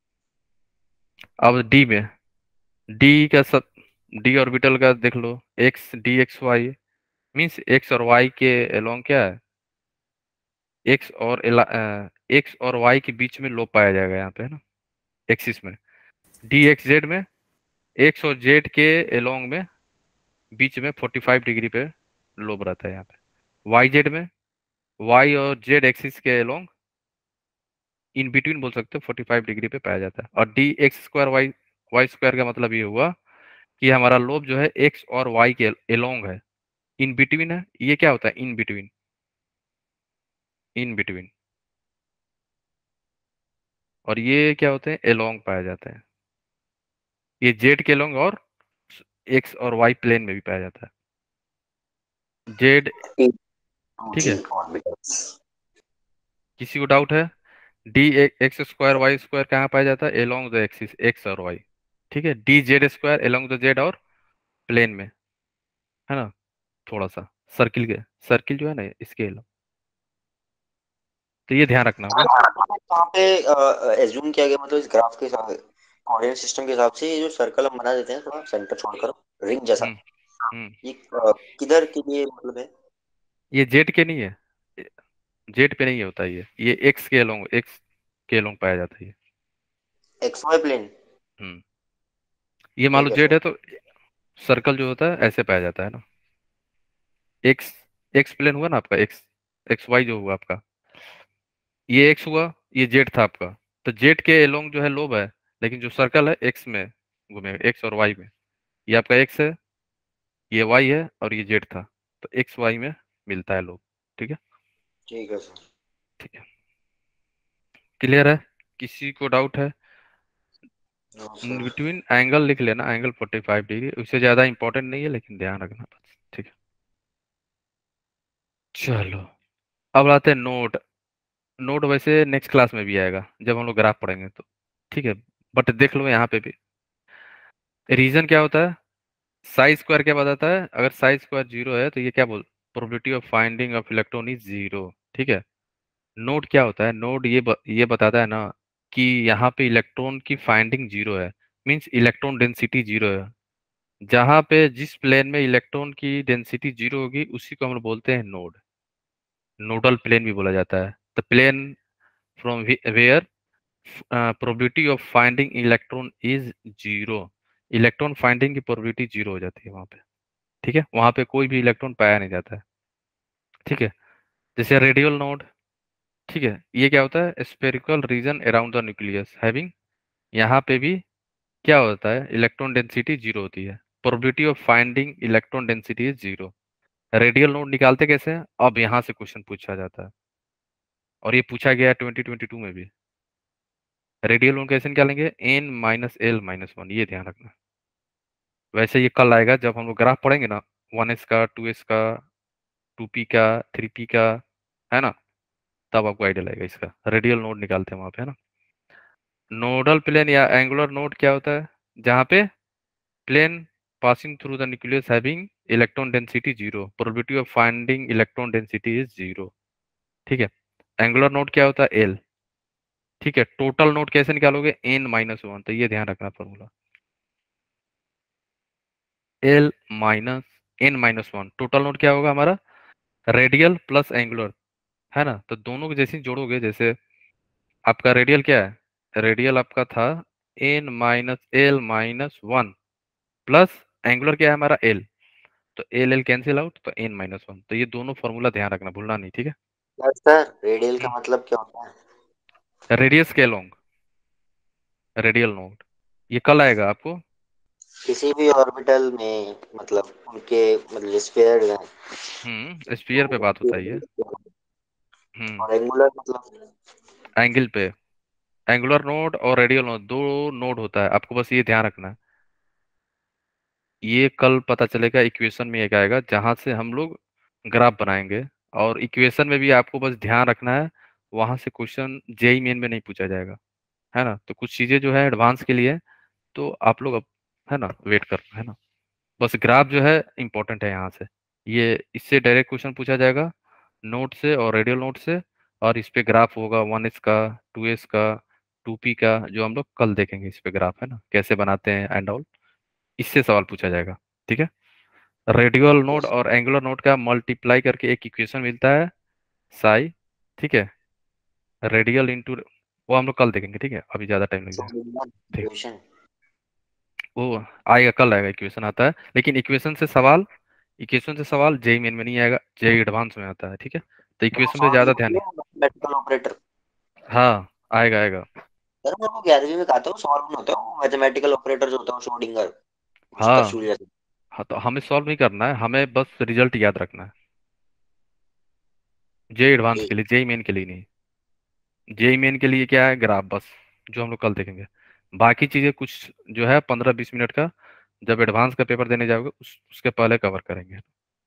अब डी में, डी का सब, डी ऑर्बिटल का देख लो, x d x y means x और वाई के अलोंग क्या है, एक्स और एक्स और वाई के बीच में लोब पाया जाएगा यहाँ पे, है ना, एक्सिस में। डी एक्स जेड में एक्स और जेड के अलोंग में बीच में पैंतालीस डिग्री पे लोब रहता है यहाँ पे। वाई जेड में वाई और जेड एक्सिस के अलोंग इन बिटवीन बोल सकते हो पैंतालीस डिग्री पे पाया जाता है। और d x square y y square का मतलब ये हुआ कि हमारा लोब जो है एक्स और वाई के अलोंग है, इन बिटवीन है। ये क्या होता है, इन बिटवीन, इन बिटवीन। और ये क्या होते हैं, अलोंग पाया जाता है। ये जेड के अलोंग और एक्स और वाई प्लेन में भी पाया जाता है। जेड, ठीक जी है, ऑर्बिटल्स। किसी को डाउट है, d x square y square कहाँ पाया जाता है, अलोंग द एक्सिस एक्स और वाई। ठीक है, d z square along the z और प्लेन में, है ना, थोड़ा सा सर्किल के, सर्किल जो है ना इसके along। तो ये ध्यान रखना होगा। कहाँ पे एज्यूम किया गया, मतलब इस ग्राफ के साथ कोऑर्डिनेट सिस्टम के हिसाब से ये जो सर्कल हम बना देते हैं थोड़ा सेंटर छोड़कर रिंग जैसा, हम्म हम्म ये अ, किधर के लिए मतलब है? ये जेड के नहीं है, जेड पे नहीं होता ये ये एक्स के अलोंग, एक्स के अलोंग पाया जाता है ये। X Y plane. हम्म ये मान लो ठीक है जेड सर। है तो सर्कल जो होता है ऐसे पाया जाता है ना। एक्स एक्स प्लेन हुआ ना आपका, एक्स एक्स वाई जो हुआ आपका, ये एक्स हुआ, ये जेड था आपका। तो जेड के अलोंग जो है लोब है, लेकिन जो सर्कल है एक्स में घूमेगा, एक्स और वाई में। ये आपका एक्स है, ये वाई है और ये जेड था, तो एक्स वाई में मिलता है लोब। ठीक है, ठीक है सर। ठीक है, क्लियर है, किसी को डाउट है? हाँ इन सर। बिटवीन एंगल लिख लेना, एंगल पैंतालीस डिग्री, उससे ज्यादा इंपॉर्टेंट नहीं है लेकिन ध्यान रखना बस। ठीक है, चलो अब आते हैं नोड। नोड वैसे नेक्स्ट क्लास में भी आएगा जब हम लोग ग्राफ पढ़ेंगे तो, ठीक है। बट देख लो यहाँ पे भी रीजन क्या होता है, साई स्क्वायर क्या बताता है, अगर साई स्क्वायर जीरो है तो ये क्या बोल, probability of finding of electron is zero. ठीक है, नोड क्या होता है, नोड ये ब, ये बताता है ना कि यहाँ पे इलेक्ट्रॉन की फाइंडिंग जीरो है, मीन्स इलेक्ट्रॉन डेंसिटी जीरो है। जहाँ पे जिस प्लेन में इलेक्ट्रॉन की डेंसिटी जीरो होगी उसी को हम लोग बोलते हैं नोड, नोडल प्लेन भी बोला जाता है। The plane from where probability of finding electron is zero, electron finding की प्रोबेबिलिटी जीरो हो जाती है वहां पे। ठीक है, वहां पे कोई भी इलेक्ट्रॉन पाया नहीं जाता है। ठीक है, जैसे रेडियल नोड, ठीक है, ये क्या होता है, spherical region around the nucleus having, यहाँ पे भी क्या होता है, इलेक्ट्रॉन डेंसिटी जीरो होती है, probability of finding electron density is zero. Radial node निकालते कैसे हैं, अब यहाँ से क्वेश्चन पूछा जाता है और ये पूछा गया है ट्वेंटी ट्वेंटी टू में भी। रेडियल नोड कैसे निकालेंगे, n minus l minus one, ये ध्यान रखना। वैसे ये कल आएगा जब हम लोग ग्राफ पढ़ेंगे ना, वन एस का, टू एस का, टू पी का, थ्री पी का, है ना, तब आपको आइडिया लगेगा इसका। रेडियल नोड निकालते हैं वहां पे, है ना। नोडल प्लेन या एंगुलर नोड क्या होता है, जहाँ पे plane passing through the nucleus having electron density zero, probability of finding electron density is zero. ठीक है, एंगुलर नोड क्या होता है, एल। ठीक है, टोटल नोड कैसे निकालोगे, एन माइनस वन, तो ये ध्यान रखना formula, l minus n minus one. Total node क्या होगा हमारा, रेडियल प्लस एंगुलर, है ना। तो दोनों को जैसे ही जोड़ोगे, जैसे आपका रेडियल क्या है, रेडियल आपका था n minus l minus one, plus angular क्या है हमारा एल, तो एल एल कैंसिल आउट, तो एन माइनस वन। तो ये दोनों फॉर्मूला ध्यान रखना, भूलना नहीं। ठीक है, क्या सर रेडियल का मतलब क्या होता है? रेडियस के अलोंग रेडियल नोड, ये कल आएगा आपको। किसी भी ऑर्बिटल में मतलब उनके मतलब स्फीयर में हम्म स्फीयर पे बात होता है ये। हम्म और एंगुलर मतलब एंगल पे, एंगुलर नोड और रेडियल नोड दो नोड होता है, आपको बस ये ध्यान रखना है। ये कल पता चलेगा, इक्वेशन में एक आएगा जहां से हम लोग ग्राफ बनाएंगे, और इक्वेशन में भी आपको बस ध्यान रखना है, वहां से क्वेश्चन जेई मेन में नहीं पूछा जाएगा, है ना। तो कुछ चीजें जो है एडवांस के लिए, तो आप लोग अब, है ना, वेट कर, है ना। बस ग्राफ जो है इंपॉर्टेंट है यहाँ से, ये इससे डायरेक्ट क्वेश्चन पूछा जाएगा, नोट से और रेडियल नोट से। और इस पे ग्राफ होगा वन एस का, टू एस का, टू पी का, जो हम लोग कल देखेंगे इस पे ग्राफ, है ना, कैसे बनाते हैं एंड ऑल, इससे सवाल पूछा जाएगा। ठीक है, रेडियल नोड और एंगुलर नोड का मल्टीप्लाई करके एक इक्वेशन मिलता है साई, ठीक है, रेडियल इंटू, वो हम लोग कल देखेंगे। ठीक है, अभी ज्यादा टाइम लग जाएगा। ठीक, इक्वेशन वो आएगा, कल आएगा, इक्वेशन आता है, लेकिन इक्वेशन से सवाल, इक्वेशन से सवाल जेई मेन में नहीं आएगा, जेई एडवांस में आता है। ठीक है, तो इक्वेशन पे ज्यादा ध्यान नहीं। Mathematical operator. हाँ, आएगा आएगा। सर मैं वो ग्यारहवीं में कहा था वो सॉल्व नहीं होता, वो मैथमेटिकल ऑपरेटर जो होता है श्रोडिंगर, उसका हाँ जैसे। हाँ, तो हमें सॉल्व नहीं करना है, हमें बस रिजल्ट याद रखना है, जेई एडवांस के लिए, जेई मेन के लिए नहीं। जेई मेन के लिए क्या है, ग्राफ बस, जो हम लोग कल देखेंगे। बाकी चीजें कुछ जो है पंद्रह बीस मिनट का, जब एडवांस का पेपर देने जाओगे उस, उसके पहले कवर करेंगे।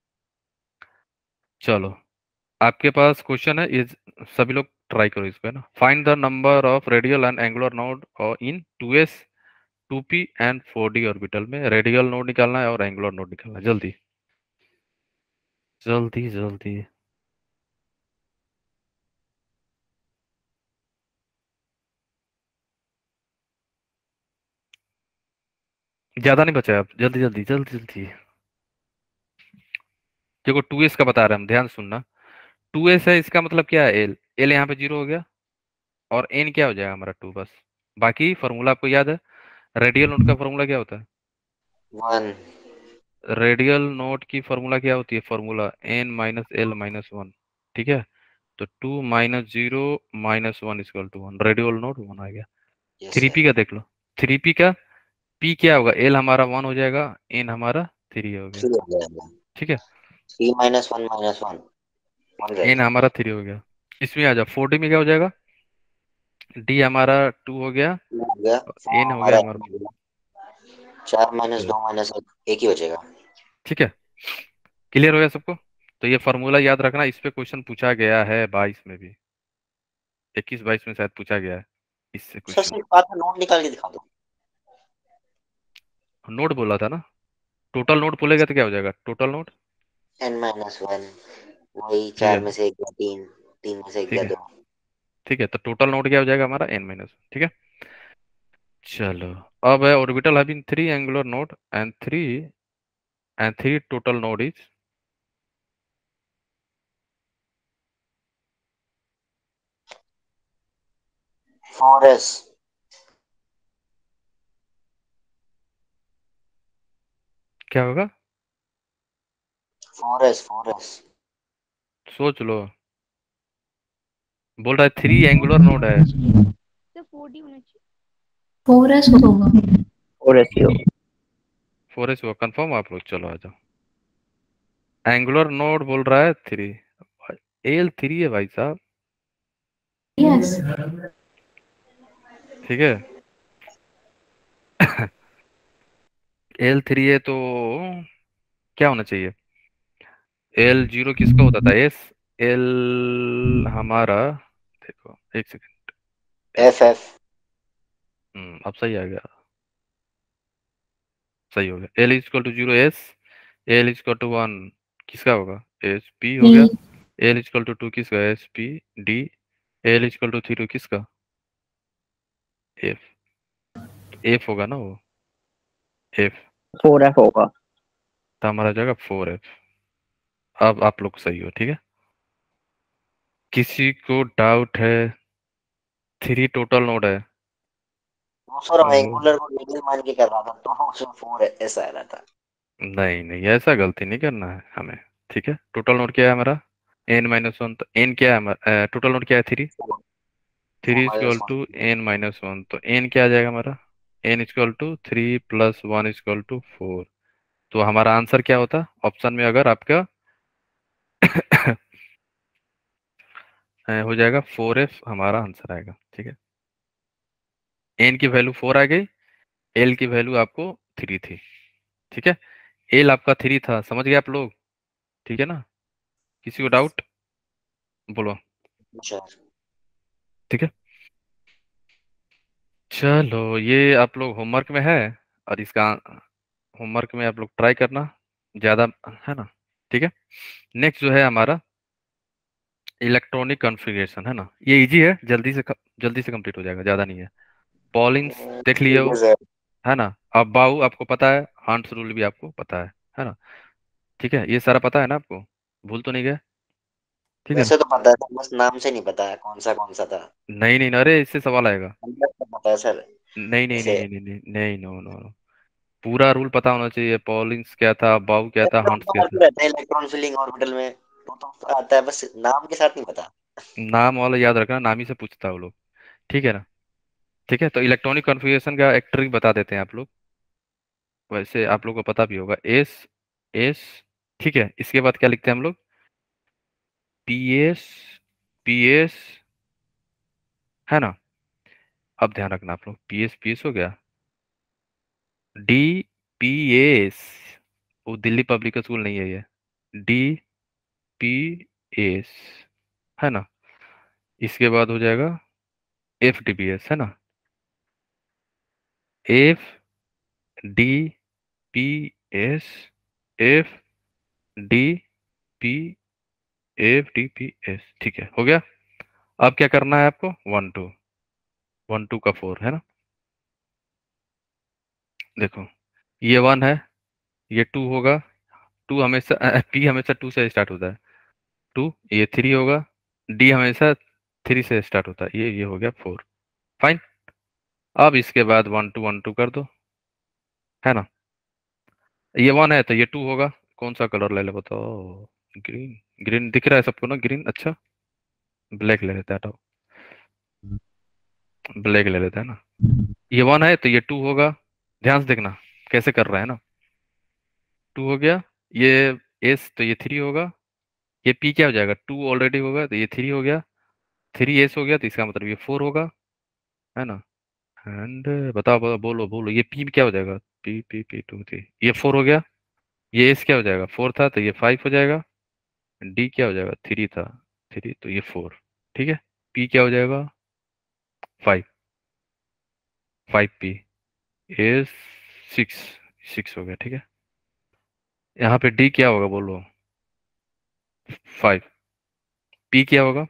चलो, आपके पास क्वेश्चन है, ये सभी लोग ट्राई करो इसको, है ना। Find the number of radial and angular node in two s, two p and four d orbital में। रेडियल नोड निकालना है और एंगुलर नोड निकालना है, जल्दी जल्दी जल्दी। ज्यादा नहीं बचा है, अब जल्दी जल्दी जल्दी जल्दी। देखो टू एस का बता रहे हैं हम, ध्यान सुनना। टू एस है, इसका मतलब क्या है, एल, एल यहाँ पे जीरो हो गया, और एन क्या हो जाएगा हमारा, टू, बस। बाकी फॉर्मूला आपको याद है, रेडियल नोट का फॉर्मूला क्या होता है, वन। रेडियल नोट की फॉर्मूला क्या होती है, formula n minus l minus one. ठीक है, तो two minus zero minus one equal to one, radial node one आ गया। Yes three sir. पी का देख लो, थ्री पी का पी क्या होगा, एल हमारा वन हो जाएगा, एन हमारा थ्री हो गया। थ्री हो गया, ठीक है, three minus one minus one, one n रहेगा। हमारा थ्री हो गया। इसमें आ जाओ, फोर डी में क्या हो जाएगा, डी हमारा टू हो गया, टू हो गया, फोर एन हो गया हमारा हमारा। एक हो गया, चार माइनस चलो, दो माइनस एक, एक ही बचेगा। ठीक है, क्लियर हो गया सबको। तो ये फॉर्मूला याद रखना, इस पे क्वेश्चन पूछा गया है बाईस में भी, इक्कीस बाईस में शायद पूछा गया है इससे सर क्वेश्चन। सिर्फ बात नोट निकाल के दिखा दो। नोट बोला था ना, टोटल नोट बोलेगा तो क्या हो जाएगा, total node. N minus one, वही ठीक चार है, में से एक गया तीन, तीन में से एक ठीक गया है, दो। ठीक है, तो टोटल नोट क्या हो जाएगा हमारा, एन माइनस। ठीक है, चलो, अब है orbital having three angular node and three and three total node is, four s. क्या होगा, फोर एस फोर एस। सोच लो। बोल रहा है थ्री एंगुलर नोड है, तो फोर डी होना चाहिए। फोर एस होगा। और ऐसी हो फोर एस हुआ कंफर्म आप लोग, चलो आ जाओ। एंगुलर नोड बोल रहा है थ्री, एल थ्री है भाई साहब। यस। ठीक है, एल थ्री है तो क्या होना चाहिए, एल जीरो किसका होता था, एस, एल हमारा, देखो एक सेकंड, एफ एफ। हम्म अब सही आ गया, सही हो गया। L is equal to zero s, l is equal to one किसका होगा, एस पी हो गया। एल इजक्वल टू टू किसका, s P d. L is equal to three किसका, एफ, एफ होगा ना वो, एफ, फोर एफ होगा। तो हमारा जाएगा फोर एफ। अब आप लोग सही हो, ठीक है। किसी को डाउट है, थ्री टोटल नोड है वो सर तो, एंगुलर को रेडियल मान के कर रहा था तो उसमें फोर एस आ रहा था। नहीं नहीं ऐसा गलती नहीं करना है हमें। ठीक है, टोटल नोड क्या है हमारा, एन माइनस वन, तो एन क्या है हमारा, टोटल नोड क्या है, three, three is equal to N minus one, तो एन क्या आ जाएगा हमारा, n is equal to three plus one is equal to four. तो हमारा आंसर क्या होता ऑप्शन में, अगर आपका अ, हो जाएगा फोर एफ हमारा आंसर आएगा। ठीक है, एन की वैल्यू फोर आ गई, एल की वैल्यू आपको थ्री थी। ठीक है, एल आपका थ्री था, समझ गए आप लोग, ठीक है ना, किसी को डाउट बोलो। सर ठीक है, चलो ये आप लोग होमवर्क में है, और इसका होमवर्क में आप लोग ट्राई करना ज्यादा, है ना। ठीक है, नेक्स्ट जो है हमारा इलेक्ट्रॉनिक कॉन्फ़िगरेशन है ना, ये इजी है, जल्दी से जल्दी से कंप्लीट हो जाएगा, ज्यादा नहीं है। पॉलिंस देख लिए हो, है ना। अब बाउ आपको पता है, हंट्स रूल भी आपको पता है है ना। ठीक है, ये सारा पता है ना आपको, भूल तो नहीं गए? ठीक है ना। वैसे तो पता है सर, बस नाम से नहीं पता है कौन सा कौन सा था। नहीं नहीं, अरे इससे सवाल आएगा। अंदर से पता है सर। नहीं नहीं नहीं जैसे नहीं नहीं नहीं नहीं, नो नो नो, पूरा रूल पता होना चाहिए। पॉलिंस क्या था, बाउ क्या था, हंट्स क्या था। रहता है इलेक्ट्रॉन फिलिंग ऑर्बिटल में, वो तो आता है, बस नाम के साथ नहीं पता। नाम वाला याद रखना, नाम ही से पूछता है वो लोग। ठीक है ना। ठीक है, तो इलेक्ट्रॉनिक कॉन्फ़िगरेशन का एक ट्रिक बता देते हैं आप लोग, वैसे आप लोग को पता भी होगा। एस एस, ठीक है, इसके बाद क्या लिखते हैं हम लोग? पी एस, पी एस, है ना। अब ध्यान रखना आप लोग, पी एस पी एस हो गया, डी पी एस, वो दिल्ली पब्लिक स्कूल नहीं है ये, डी पी एस, है ना। इसके बाद हो जाएगा एफ डी पी एस, है ना। F d p s, f d p, f d p s, ठीक है, हो गया। अब क्या करना है आपको? वन टू, वन टू का फोर, है ना। देखो, ये वन है, ये टू होगा, टू हमेशा पी हमेशा टू से स्टार्ट होता है, टू, ये थ्री होगा, डी हमेशा थ्री से स्टार्ट होता है, ये ये हो गया फोर। फाइन। अब इसके बाद वन टू वन टू कर दो, है ना। ये वन है तो ये टू होगा, कौन सा कलर ले ले बताओ? ग्रीन, ग्रीन दिख रहा है सबको ना, ग्रीन। अच्छा, ब्लैक ले लेते हैं, हटाओ, ब्लैक ले लेते हैं ना। ये वन है तो ये टू होगा, ध्यान से देखना कैसे कर रहा है ना। टू हो गया, ये एस तो ये थ्री होगा, ये पी क्या हो जाएगा? टू ऑलरेडी होगा तो ये थ्री हो गया, थ्री एस हो गया तो इसका मतलब ये फोर होगा, है ना। एंड बताओ बताओ, बोलो बोलो, ये पी क्या हो जाएगा? P p p two three, ये फोर हो गया, ये एस क्या हो जाएगा? फोर था तो ये फाइव हो जाएगा, डी क्या हो जाएगा? थ्री था, थ्री तो ये फोर, ठीक है। पी क्या हो जाएगा? Five, five p, s six, six हो गया, ठीक है। यहाँ पे डी क्या होगा बोलो? फाइव, पी क्या होगा?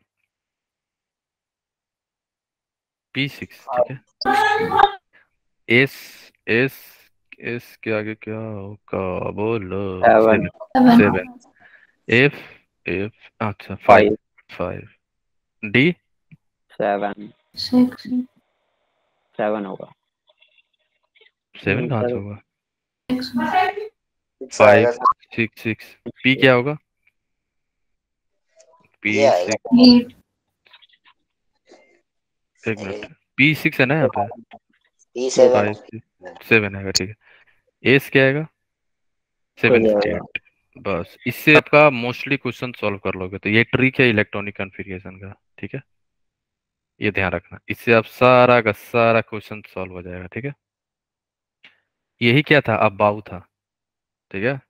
पी सिक्स, ठीक है। एस एस एस के आगे क्या होगा बोलो? Seven, seven, seven, f f, अच्छा five, five, five, d seven, six, seven होगा। सेवन नहीं कहाँ से सर, होगा? सिक्स फाइव आएगा सर, सिक्स सिक्स, पी क्या होगा? पी ये आएगा सिक्स, एट, एक मिनट, पी सिक्स है ना यहाँ पे, e seven five six seven आएगा, ठीक है। एस क्या आएगा? हो सेवन जाएगा। एट। बस इससे आपका मोस्टली क्वेश्चन सॉल्व कर लोगे, तो ये ट्रिक है इलेक्ट्रॉनिक कॉन्फ़िगरेशन का, ठीक है। ये ध्यान रखना, इससे आप सारा का सारा क्वेश्चन सॉल्व हो जाएगा, ठीक है। यही क्या था, अब बाउ था, ठीक है।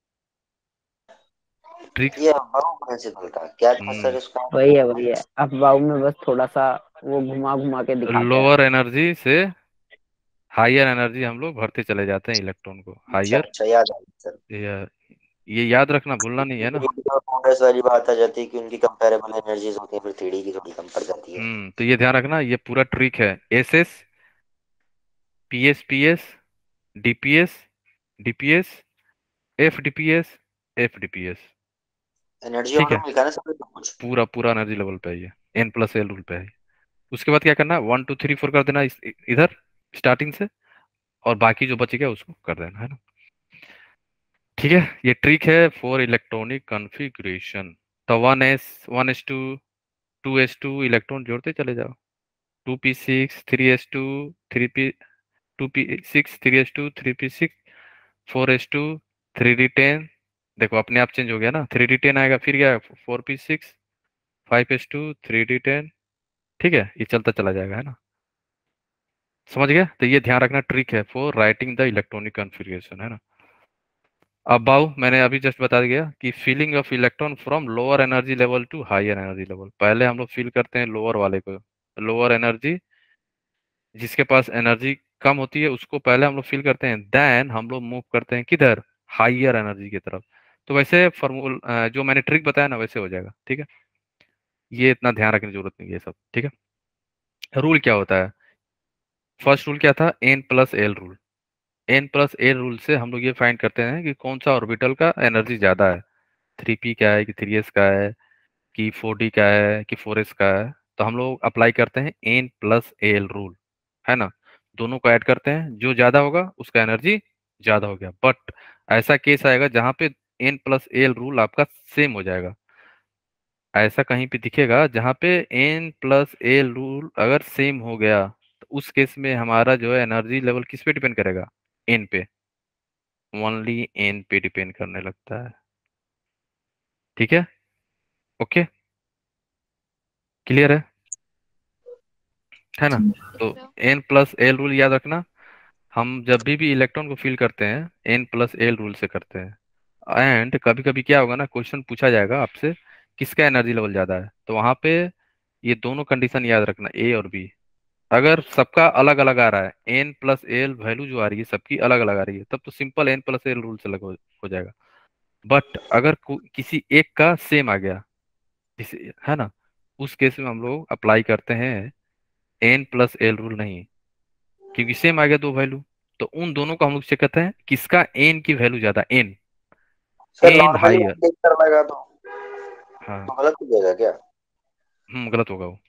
ट्रिक्स, ये बहुत प्रिंसिपल था, क्या था सर इसका? वही है वही है, अफवाह में बस थोड़ा सा वो घुमा घुमा के दिखाते हैं। लोअर एनर्जी से हायर एनर्जी हम लोग भरते चले जाते हैं इलेक्ट्रॉन को, अच्छा हायर। अच्छा, याद आ गया सर। ये ये याद रखना, भूलना नहीं है ना। फाउंडर्स वाली बात आ जाती है कि उनकी कंपेरेबल एनर्जीज होती है, फिर थ्री डी की थोड़ी कम पड़ जाती है। हम्म, तो ये ध्यान रखना, ये पूरा ट्रिक है। S S, p s p s, d p s, d p s, f d p s, f d p s, energy ठीक ऑर्डर है। में लिखा है ना सर सब कुछ? पूरा पूरा एनर्जी लेवल पे है ये, एन प्लस एल रूल पे है। उसके बाद क्या करना है? वन टू थ्री फोर कर देना इस, इधर स्टार्टिंग से, और बाकी जो बचेगा उसको कर देना, है ना। ठीक है, ये ट्रिक है फॉर इलेक्ट्रॉनिक कॉन्फ़िगरेशन। तो one s, one S two, two s two, electron जोड़ते चले जाओ, two p six, three s two, three p, two p six, three s two, three p six, four S two, three d ten. देखो अपने आप change हो गया ना, three d ten आएगा, फिर क्या? Four p six, five s two, three d ten, ठीक है, ये चलता चला जाएगा, है ना। समझ गया? तो ये ध्यान रखना, ट्रिक है for writing the electronic configuration, है ना। अब बाऊ मैंने अभी जस्ट बता दिया कि filling of electron from lower energy level to higher energy level. पहले हम लोग फील करते हैं लोअर वाले को, लोअर एनर्जी, जिसके पास एनर्जी कम होती है उसको पहले हम लोग फील करते हैं, देन हम लोग मूव करते हैं किधर? हायर एनर्जी की तरफ। तो वैसे फॉर्मूल जो मैंने ट्रिक बताया ना, वैसे हो जाएगा, ठीक है। ये इतना ध्यान रखने की जरूरत नहीं है सब, ठीक है। रूल क्या होता है, फर्स्ट रूल क्या था, n plus l rule. N plus l rule से हम लोग ये फाइंड करते हैं कि कौन सा ऑर्बिटल का एनर्जी ज्यादा है, थ्री पी का है कि थ्री एस का है कि फोर डी का है कि फोर एस का है। तो हम लोग अप्लाई करते हैं एन प्लस एल रूल, है ना। दोनों को ऐड करते हैं, जो ज्यादा होगा उसका एनर्जी ज्यादा हो गया। बट ऐसा केस आएगा जहां पे एन प्लस एल रूल आपका सेम हो जाएगा। ऐसा कहीं पे दिखेगा जहां पे एन प्लस एल रूल अगर सेम हो गया, तो उस केस में हमारा जो है एनर्जी लेवल किस पे डिपेंड करेगा, एन पे, ओनली एन पे डिपेंड करने लगता है, ठीक है। ओके, क्लियर है है ना। तो एन प्लस एल रूल याद रखना, हम जब भी भी इलेक्ट्रॉन को फिल करते हैं एन प्लस एल रूल से करते हैं। एंड कभी कभी क्या होगा ना, क्वेश्चन पूछा जाएगा आपसे किसका एनर्जी लेवल ज्यादा है, तो वहां पे ये दोनों कंडीशन याद रखना, ए और बी। अगर सबका अलग अलग आ रहा है, एन प्लस एल वैल्यू जो आ रही है सबकी अलग अलग आ रही है, तब तो simple n plus l rule से अलग हो, हो जाएगा। बट अगर को- किसी एक का सेम आ गया, जिसे है ना, उस केस में हम लोग अप्लाई करते हैं एन प्लस एल रूल नहीं, क्योंकि सेम आ गया दो वैल्यू। तो उन दोनों को हम लोग चेक करते हैं किसका एन की वैल्यू ज्यादा, n sir n normally higher. देख कर लगा तो हाँ, तो गलत हो जाएगा क्या? हम्म गलत होगा वो,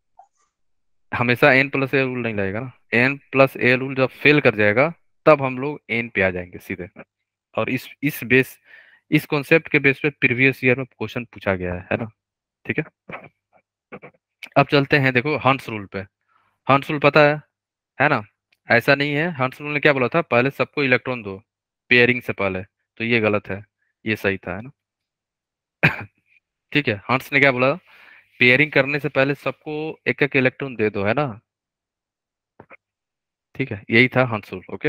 हमेशा एन प्लस ए रूल नहीं लगेगा ना। एन प्लस ए रूल जब फेल कर जाएगा तब हम लोग एन पे आ जाएंगे सीधे। और इस इस बेस इस कॉन्सेप्ट के बेस पे प्रीवियस ईयर में क्वेश्चन पूछा गया है है ना, ठीक है। अब चलते हैं देखो हंस रूल पे। हंस रूल पता है है ना। ऐसा नहीं है, हंस रूल ने क्या बोला था, पहले सबको इलेक्ट्रॉन दो पेयरिंग से पहले, तो ये गलत है, ये सही था, है ना। ठीक है, हंस ने क्या बोला, पेयरिंग करने से पहले सबको एक एक इलेक्ट्रॉन दे दो, है ना। ठीक है, यही था हंस रूल। ओके,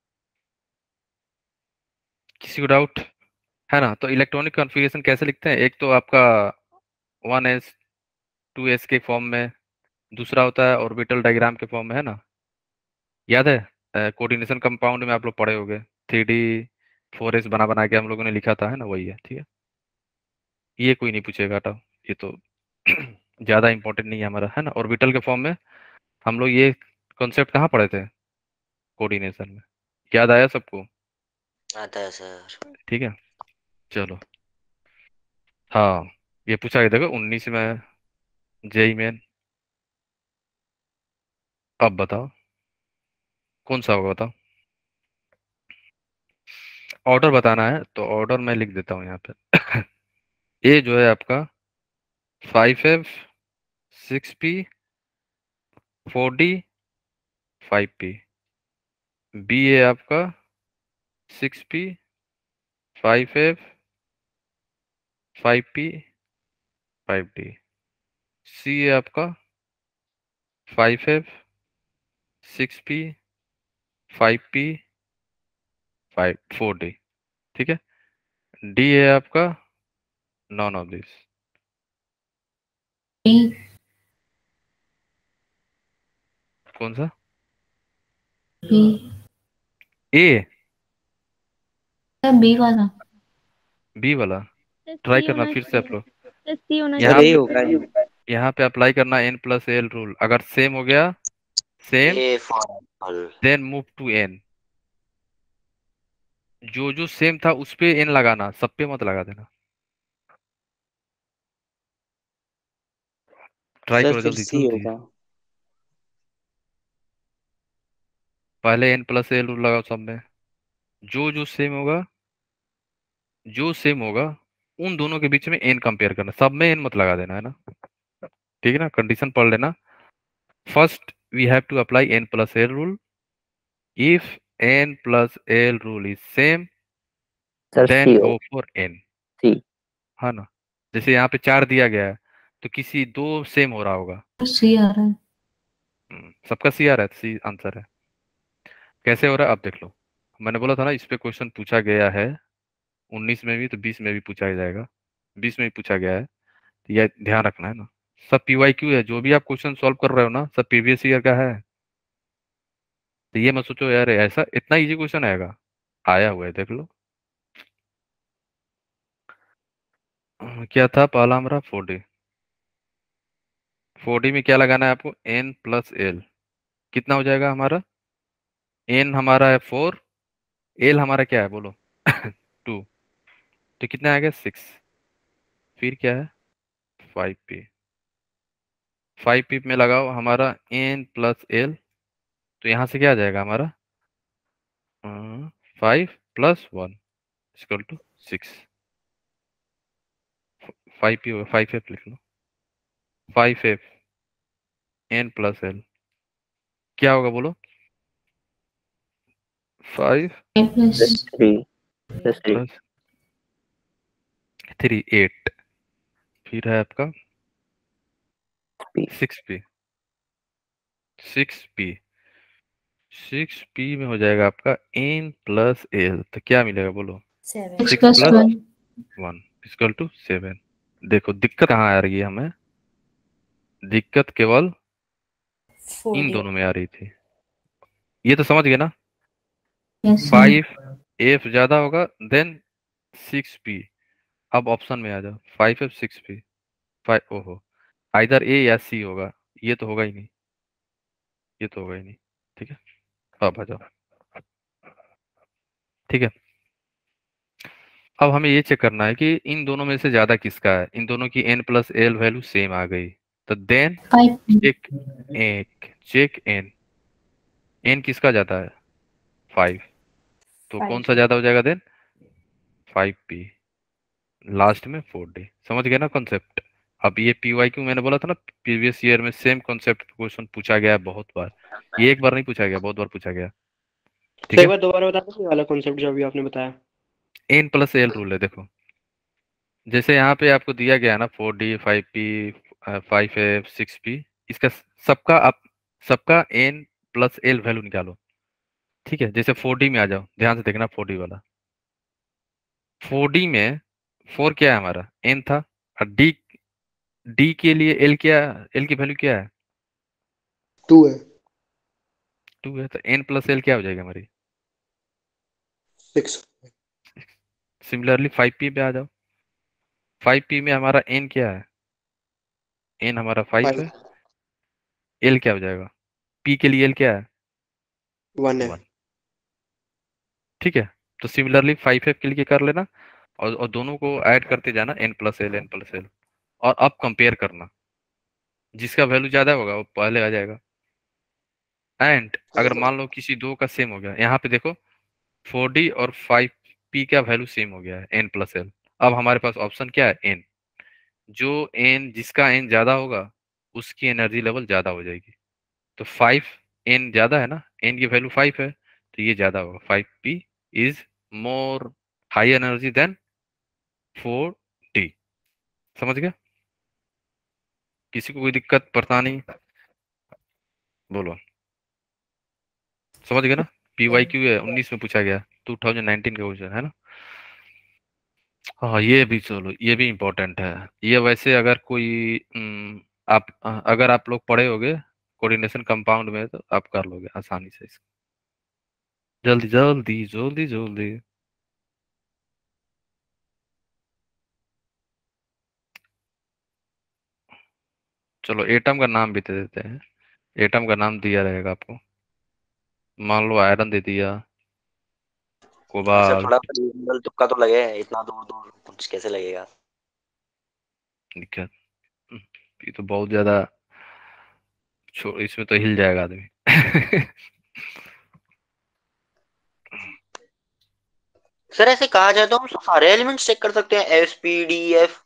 किसी को डाउट है ना। तो इलेक्ट्रॉनिक कॉन्फ़िगरेशन कैसे लिखते हैं, एक तो आपका वन एस टू एस के फॉर्म में, दूसरा होता है ऑर्बिटल डायग्राम के फॉर्म में, है ना। याद है कोऑर्डिनेशन कंपाउंड में आप लोग पढ़े होंगे, थ्री डी फोर एस बना बना के हम लोगों ने लिखा था, है ना, वही है, ठीक है। ये कोई नहीं पूछेगा, हटाओ, ये तो ज्यादा इंपॉर्टेंट नहीं है हमारा, है ना। ऑर्बिटल के फॉर्म में हम लोग ये कॉन्सेप्ट कहाँ पढ़े थे, कोऑर्डिनेशन में, याद आया सबको, आता है सर। ठीक है। चलो, हाँ, ये पूछा गया, देखो उन्नीस में जेई में। अब बताओ कौन सा होगा, बताओ। ऑर्डर बताना है तो ऑर्डर मैं लिख देता हूँ यहाँ पे। ए जो है आपका five F six p four D five p. B है आपका six P five f five P five d. C है आपका five F six P five P five four d, ठीक है। डी है आपका नॉन ऑफ दिस। बी कौन सा, बी ए बी वाला बी वाला, ट्राई सी करना होना फिर से आप लोग। चाहिए, सी होना यहाँ सर यही चाहिए। होगा। यहाँ पे अप्लाई करना एन प्लस एल रूल, अगर सेम हो गया same, a for apple. Then move to n. जो जो सेम था उस पे एन लगाना, सब पे मत लगा देना। ट्राई सर करो फिर जल्दी सी जल्दी, होगा। पहले एन प्लस एल रूल लगाओ सब में, जो जो सेम होगा, जो सेम होगा उन दोनों के बीच में एन कंपेयर करना, सब में एन मत लगा देना, है ना। ठीक है ना, कंडीशन पढ़ लेना। First we have to apply n plus l rule. If n plus l rule is same sir c then हो गो फॉर एन, सी है ना। जैसे यहाँ पे चार दिया गया है तो किसी दो सेम हो रहा होगा। सी आ रहा है। हम्म, सबका सी आ रहा है, सी आंसर है। कैसे हो रहा है अब देख लो, मैंने बोला था ना इस पे क्वेश्चन पूछा गया है, उन्नीस में भी तो बीस में भी पूछा ही जाएगा, बीस में भी पूछा गया है, तो यह ध्यान रखना है ना। सब पीवाई क्यू है, जो भी आप क्वेश्चन सॉल्व कर रहे हो ना सब प्रीवियस ईयर का है। तो ये मत सोचो यार ऐसा इतना इजी क्वेश्चन आएगा, आया हुआ है देख लो। अह, क्या था पहला हमारा फोर डी, फोर डी में क्या लगाना है आपको, एन प्लस एल। कितना हो जाएगा हमारा, एन हमारा है फोर, एल हमारा क्या है बोलो टू, तो कितना आएगा सिक्स। फिर क्या है फाइव पी, फाइव पी में लगाओ हमारा एन प्लस एल, तो यहाँ से क्या आ जाएगा हमारा five plus one equal to six. Five P होगा, फाइव एफ लिख लो, five F N plus L क्या होगा बोलो, five plus three plus three plus three eight, फिर है आपका six P, six P six P में हो जाएगा आपका एन प्लस एल, तो क्या मिलेगा बोलो, seven six plus plus one one equal to seven. देखो दिक्कत कहाँ आ रही है हमें, दिक्कत केवल इन दोनों में आ रही थी, ये तो समझ गए ना। फाइव एफ ज्यादा होगा देन सिक्स पी। अब ऑप्शन में आ जाओ, five F six P, five ओहो आइदर ए या सी होगा, ये तो होगा ही नहीं, ये तो होगा ही नहीं। ठीक है, अब आ जाओ। ठीक है, अब हमें ये चेक करना है कि इन दोनों में से ज्यादा किसका है। इन दोनों की N plus L value same आ गई, तो देन फाइव चेक एक चेक एन, एन किसका ज्यादा है फाइव, तो कौन सा ज्यादा हो जाएगा देन फाइव पी, लास्ट में फोर डी। समझ गए ना कॉन्सेप्ट। अब ये पी वाई क्यू मैंने बोला था ना, प्रीवियस ईयर में सेम कॉन्सेप्ट क्वेश्चन पूछा गया है बहुत बार, ये एक बार नहीं पूछा गया, बहुत बार पूछा गया। ठीक एक है, बार दोबारा बता दो ये वाला कॉन्सेप्ट जो अभी आपने बताया। एन प्लस एल रूल है। देखो जैसे यहाँ पे आपको दिया गया है ना four D five P five F six P, इसका सबका आप सबका एन प्लस एल वैल्यू निकालो। ठीक है, जैसे फोर डी में आ जाओ, ध्यान से देखना फोर डी वाला, फोर डी में फोर क्या है हमारा एन था, और डी डी के लिए एल क्या, एल की वैल्यू क्या है टू है, टू है, तो एन प्लस एल क्या हो जाएगी हमारी सिक्स। सिमिलरली फाइव पी पे आ जाओ, फाइव पी में हमारा एन क्या है, एन हमारा फाइव है, एल क्या हो जाएगा, पी के लिए एल क्या है वन है। वन। ठीक है, तो सिमिलरली फाइव एफ के लिए कर लेना, और, और दोनों को ऐड करते जाना N plus L N plus L, और अब कंपेयर करना, जिसका वैल्यू ज्यादा होगा वो पहले आ जाएगा। एंड अगर मान लो किसी दो का सेम हो गया, यहाँ पे देखो फोर डी और फाइव पी का वैल्यू सेम हो गया है एन प्लस एल, अब हमारे पास ऑप्शन क्या है एन, जो एन जिसका एन ज्यादा होगा उसकी एनर्जी लेवल ज्यादा हो जाएगी। तो फाइव एन ज्यादा है ना, एन की वैल्यू फाइव है, तो ये ज्यादा होगा, five P is more high energy than four D. समझ गया, किसी को कोई दिक्कत परेशानी बोलो, समझ गए ना। पी वाई क्यू है, उन्नीस में पूछा गया, टू थाउजेंड नाइनटीन का क्वेश्चन है ना। हाँ ये भी चलो, ये भी इम्पोर्टेंट है। ये वैसे अगर कोई हम्म, आप अगर आप लोग पढ़े होगे कोऑर्डिनेशन कंपाउंड में, तो आप कर लोगे आसानी से इसको, जल्दी जल्दी जल्दी जल्दी। चलो एटम का नाम भी दे देते हैं, एटम का नाम दिया रहेगा आपको, मान लो आयरन दे दिया, सर थोड़ा कोबाल्ट, रीजनल तुक्का तो लगे, इतना दूर दूर कुछ कैसे लगेगा। दिक्कत हम्म, ये तो बहुत ज्यादा छो- इसमें तो हिल जाएगा आदमी सर ऐसे कहा जाए तो हम सारे एलिमेंट्स चेक कर सकते हैं, एस पी डी एफ।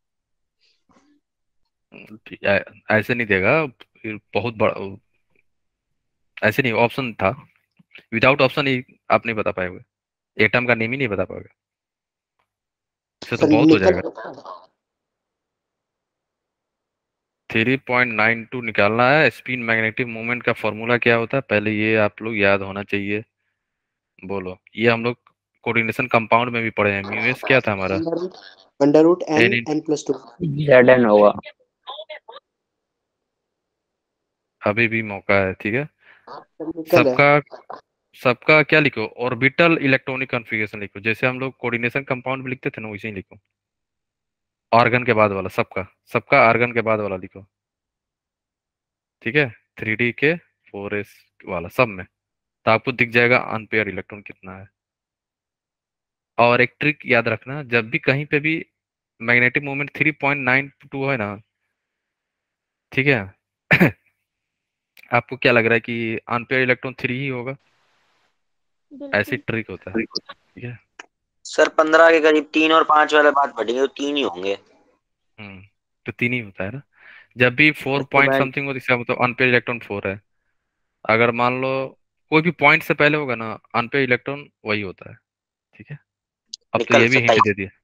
ऐ- ऐसे नहीं देगा, फिर बहुत बड़ा, ऐसे नहीं, ऑप्शन था, विदाउट ऑप्शन ही आप नहीं बता पाओगे, एटम का नेम ही नहीं बता पाओगे, इससे तो सर बहुत हो निकल जाएगा। थ्री पॉइंट नाइन टू निकालना है, स्पिन मैग्नेटिक मोमेंट का फॉर्मूला क्या होता है पहले ये आप लोग याद होना चाहिए। बोलो, ये हम लोग कोऑर्डिनेशन कंपाउंड में भी पढ़े हैं, म्यूएस क्या था हमारा under root N ten, N plus two. Z N होगा। अभी भी मौका है। ठीक है, निकल है। सबका सबका क्या लिखो, ऑर्बिटल इलेक्ट्रॉनिक कॉन्फ़िगरेशन लिखो, जैसे हम लोग कोऑर्डिनेशन कंपाउंड में लिखते थे ना वैसे ही लिखो, आर्गन के बाद वाला, सबका सबका आर्गन के बाद वाला लिखो। ठीक है, थ्री डी के फोर एस वाला सब में, तो आपको दिख जाएगा अनपेयर इलेक्ट्रॉन कितना है। और एक ट्रिक याद रखना, जब भी कहीं पे भी magnetic moment three point nine two है ना, ठीक है आपको क्या लग रहा है कि अनपेयर इलेक्ट्रॉन थ्री ही होगा, ऐसी बिल्कुल ट्रिक होता है, ठीक है। सर पंद्रह के करीब तीन और पांच वाले बात बढ़ेंगे तो तीन ही होंगे। हम्म तो तीन ही होता है ना, जब भी फोर इसके पॉइंट बाद समथिंग हो तो इसका मतलब अनपेयर इलेक्ट्रॉन फोर है। अगर मान लो कोई भी पॉइंट से पहले होगा ना, अनपेयर इलेक्ट्रॉन वही होता है, ठीक है। अब तो निकल ये भी हिंट सत्ताईस, दे दिया,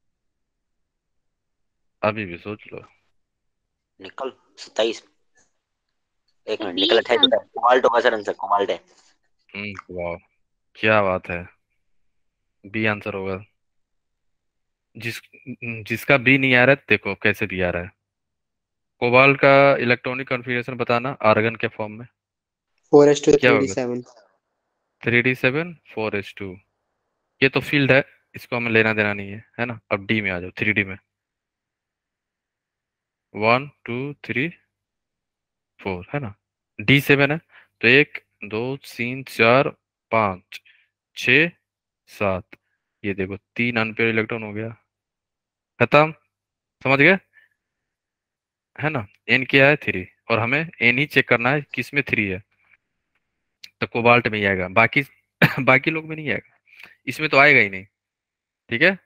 अभी भी सोच लो। निकल सत्ताईस, एक सर मिनट, बी निकल इसका अट्ठाईस होता है, कोबाल्ट होगा सर आंसर, कोबाल्ट है। हम्म वाह, क्या बात है, बी आंसर होगा। जिस जिसका बी नहीं आ रहा है, देखो कैसे बी आ रहा है। कोबाल्ट का इलेक्ट्रॉनिक कॉन्फ़िगरेशन बताना आर्गन के फॉर्म में फोर एस टू क्या थ्री डी होगा। Seven three D seven four S two, ये तो फील्ड है, इसको हमें लेना देना नहीं है, है ना। अब डी में आ जाओ, थ्री डी में वन टू थ्री फोर है ना, डी सेवन है, तो एक दो तीन चार पाँच छ सात, ये देखो तीन अनपेयर इलेक्ट्रॉन हो गया, खत्म, समझ गए, है ना। एन क्या है, थ्री, और हमें एन ही चेक करना है किस में थ्री है, तो कोबाल्ट में ही आएगा, बाकी बाकी लोग में नहीं आएगा, इसमें तो आएगा ही नहीं, ठीक है।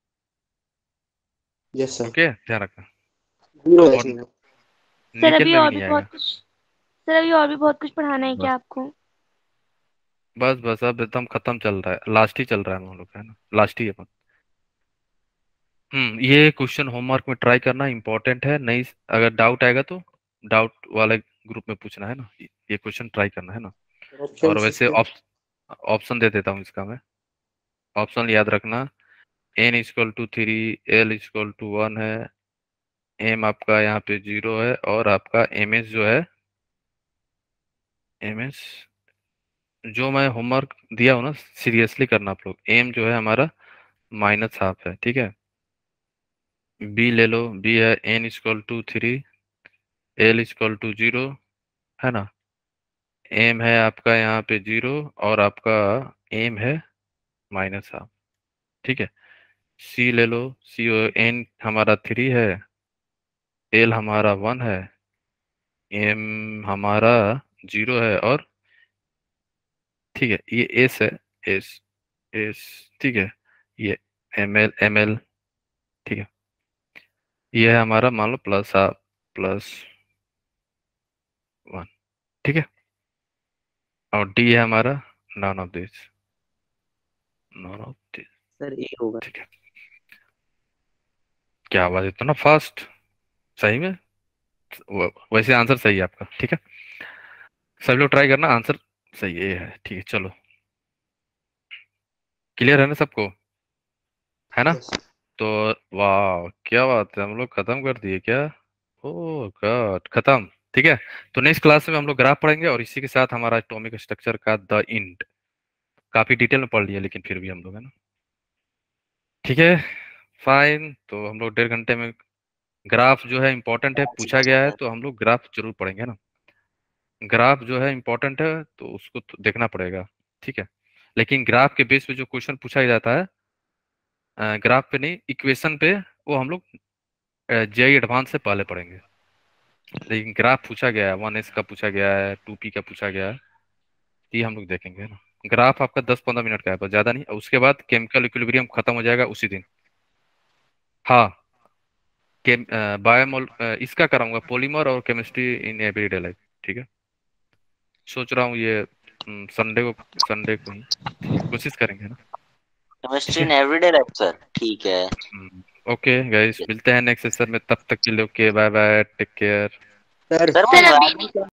यस सर, ओके, ध्यान रखना। जीरो है और इसमें। सर निकल अभी में भी और भी नहीं बहुत आएगा। कुछ सर अभी और भी बहुत कुछ पढ़ाना है क्या बस आपको? बस बस अब एकदम खत्म चल रहा है, लास्ट ही चल रहा है हम लोग का, है ना, लास्ट ही है। हम्म ये क्वेश्चन होमवर्क में ट्राई करना इंपॉर्टेंट है, नहीं अगर डाउट आएगा तो डाउट वाले ग्रुप में पूछना, है ना, ये क्वेश्चन ट्राई करना, है ना। ऑप्शन और वैसे इसके। ऑप्शन दे देता हूँ इसका मैं, ऑप्शन याद रखना, N equal to three, L equal to one है, एम आपका यहाँ पे जीरो है, और आपका एम एस जो है, एम एस जो मैं होमवर्क दिया हूँ ना, सीरियसली करना आप लोग, एम जो है हमारा माइनस हाफ है, ठीक है। बी ले लो, बी है N equal to three, L equal to zero, है ना, एम है आपका यहाँ पे जीरो, और आपका एम है माइनस हाफ, ठीक है। सी ले लो, सी एन हमारा थ्री है, एल हमारा वन है, एम हमारा जीरो है, और ठीक है ये एस है, एस एस, ठीक है, ये एम एल एम एल, ठीक है, ये है हमारा मान लो प्लस हाफ प्लस वन, ठीक है। और डी है हमारा none of this, none of this, sir A होगा। ठीक है। क्या आवाज इतना फास्ट, सही में, वो- वैसे आंसर सही है आपका, ठीक है। सभी लोग ट्राई करना, आंसर सही है, ये है, ठीक है। चलो, क्लियर है ना सबको, है ना। यस तो वाह क्या बात है, हम लोग खत्म कर दिए क्या, ओ गॉड खत्म, ठीक है। तो नेक्स्ट क्लास में हम लोग ग्राफ पढ़ेंगे, और इसी के साथ हमारा एटॉमिक स्ट्रक्चर का द इंड, काफी डिटेल में पढ़ लिया लेकिन फिर भी हम लोग, है ना, ठीक है। फाइन, तो हम लोग डेढ़ घंटे में, ग्राफ जो है इंपॉर्टेंट है, पूछा गया है तो हम लोग ग्राफ जरूर पढ़ेंगे ना, ग्राफ जो है इंपॉर्टेंट है तो उसको तो देखना पड़ेगा, ठीक है। लेकिन ग्राफ के बेस पे जो क्वेश्चन पूछा जाता है, ग्राफ पे नहीं, इक्वेशन पे, वो हम लोग जेई एडवांस से पहले पढ़ेंगे। लेकिन ग्राफ पूछा गया है, वन एस का पूछा गया है, टू पी का पूछा गया है, ये हम लोग देखेंगे ना। ग्राफ आपका दस पंद्रह मिनट का है बस, ज्यादा नहीं, और उसके बाद केमिकल इक्विलिब्रियम खत्म हो जाएगा उसी दिन। हाँ, केम बायोमोल इसका कराऊंगा, पॉलीमर और केमिस्ट्री इन एवरीडे लाइफ, ठीक है। सोच रहा हूँ ये संडे को, संडे को ही, ठीक है, कोशिश करेंगे ना, ठीक केमिस्ट्री इन है। एवरीडे लाइफ सर, ठीक है। ओके गाइस, मिलते हैं नेक्स्ट सेशन में, तब तक के लिए okay, bye bye, take care. Sir sir वो सर अभी environment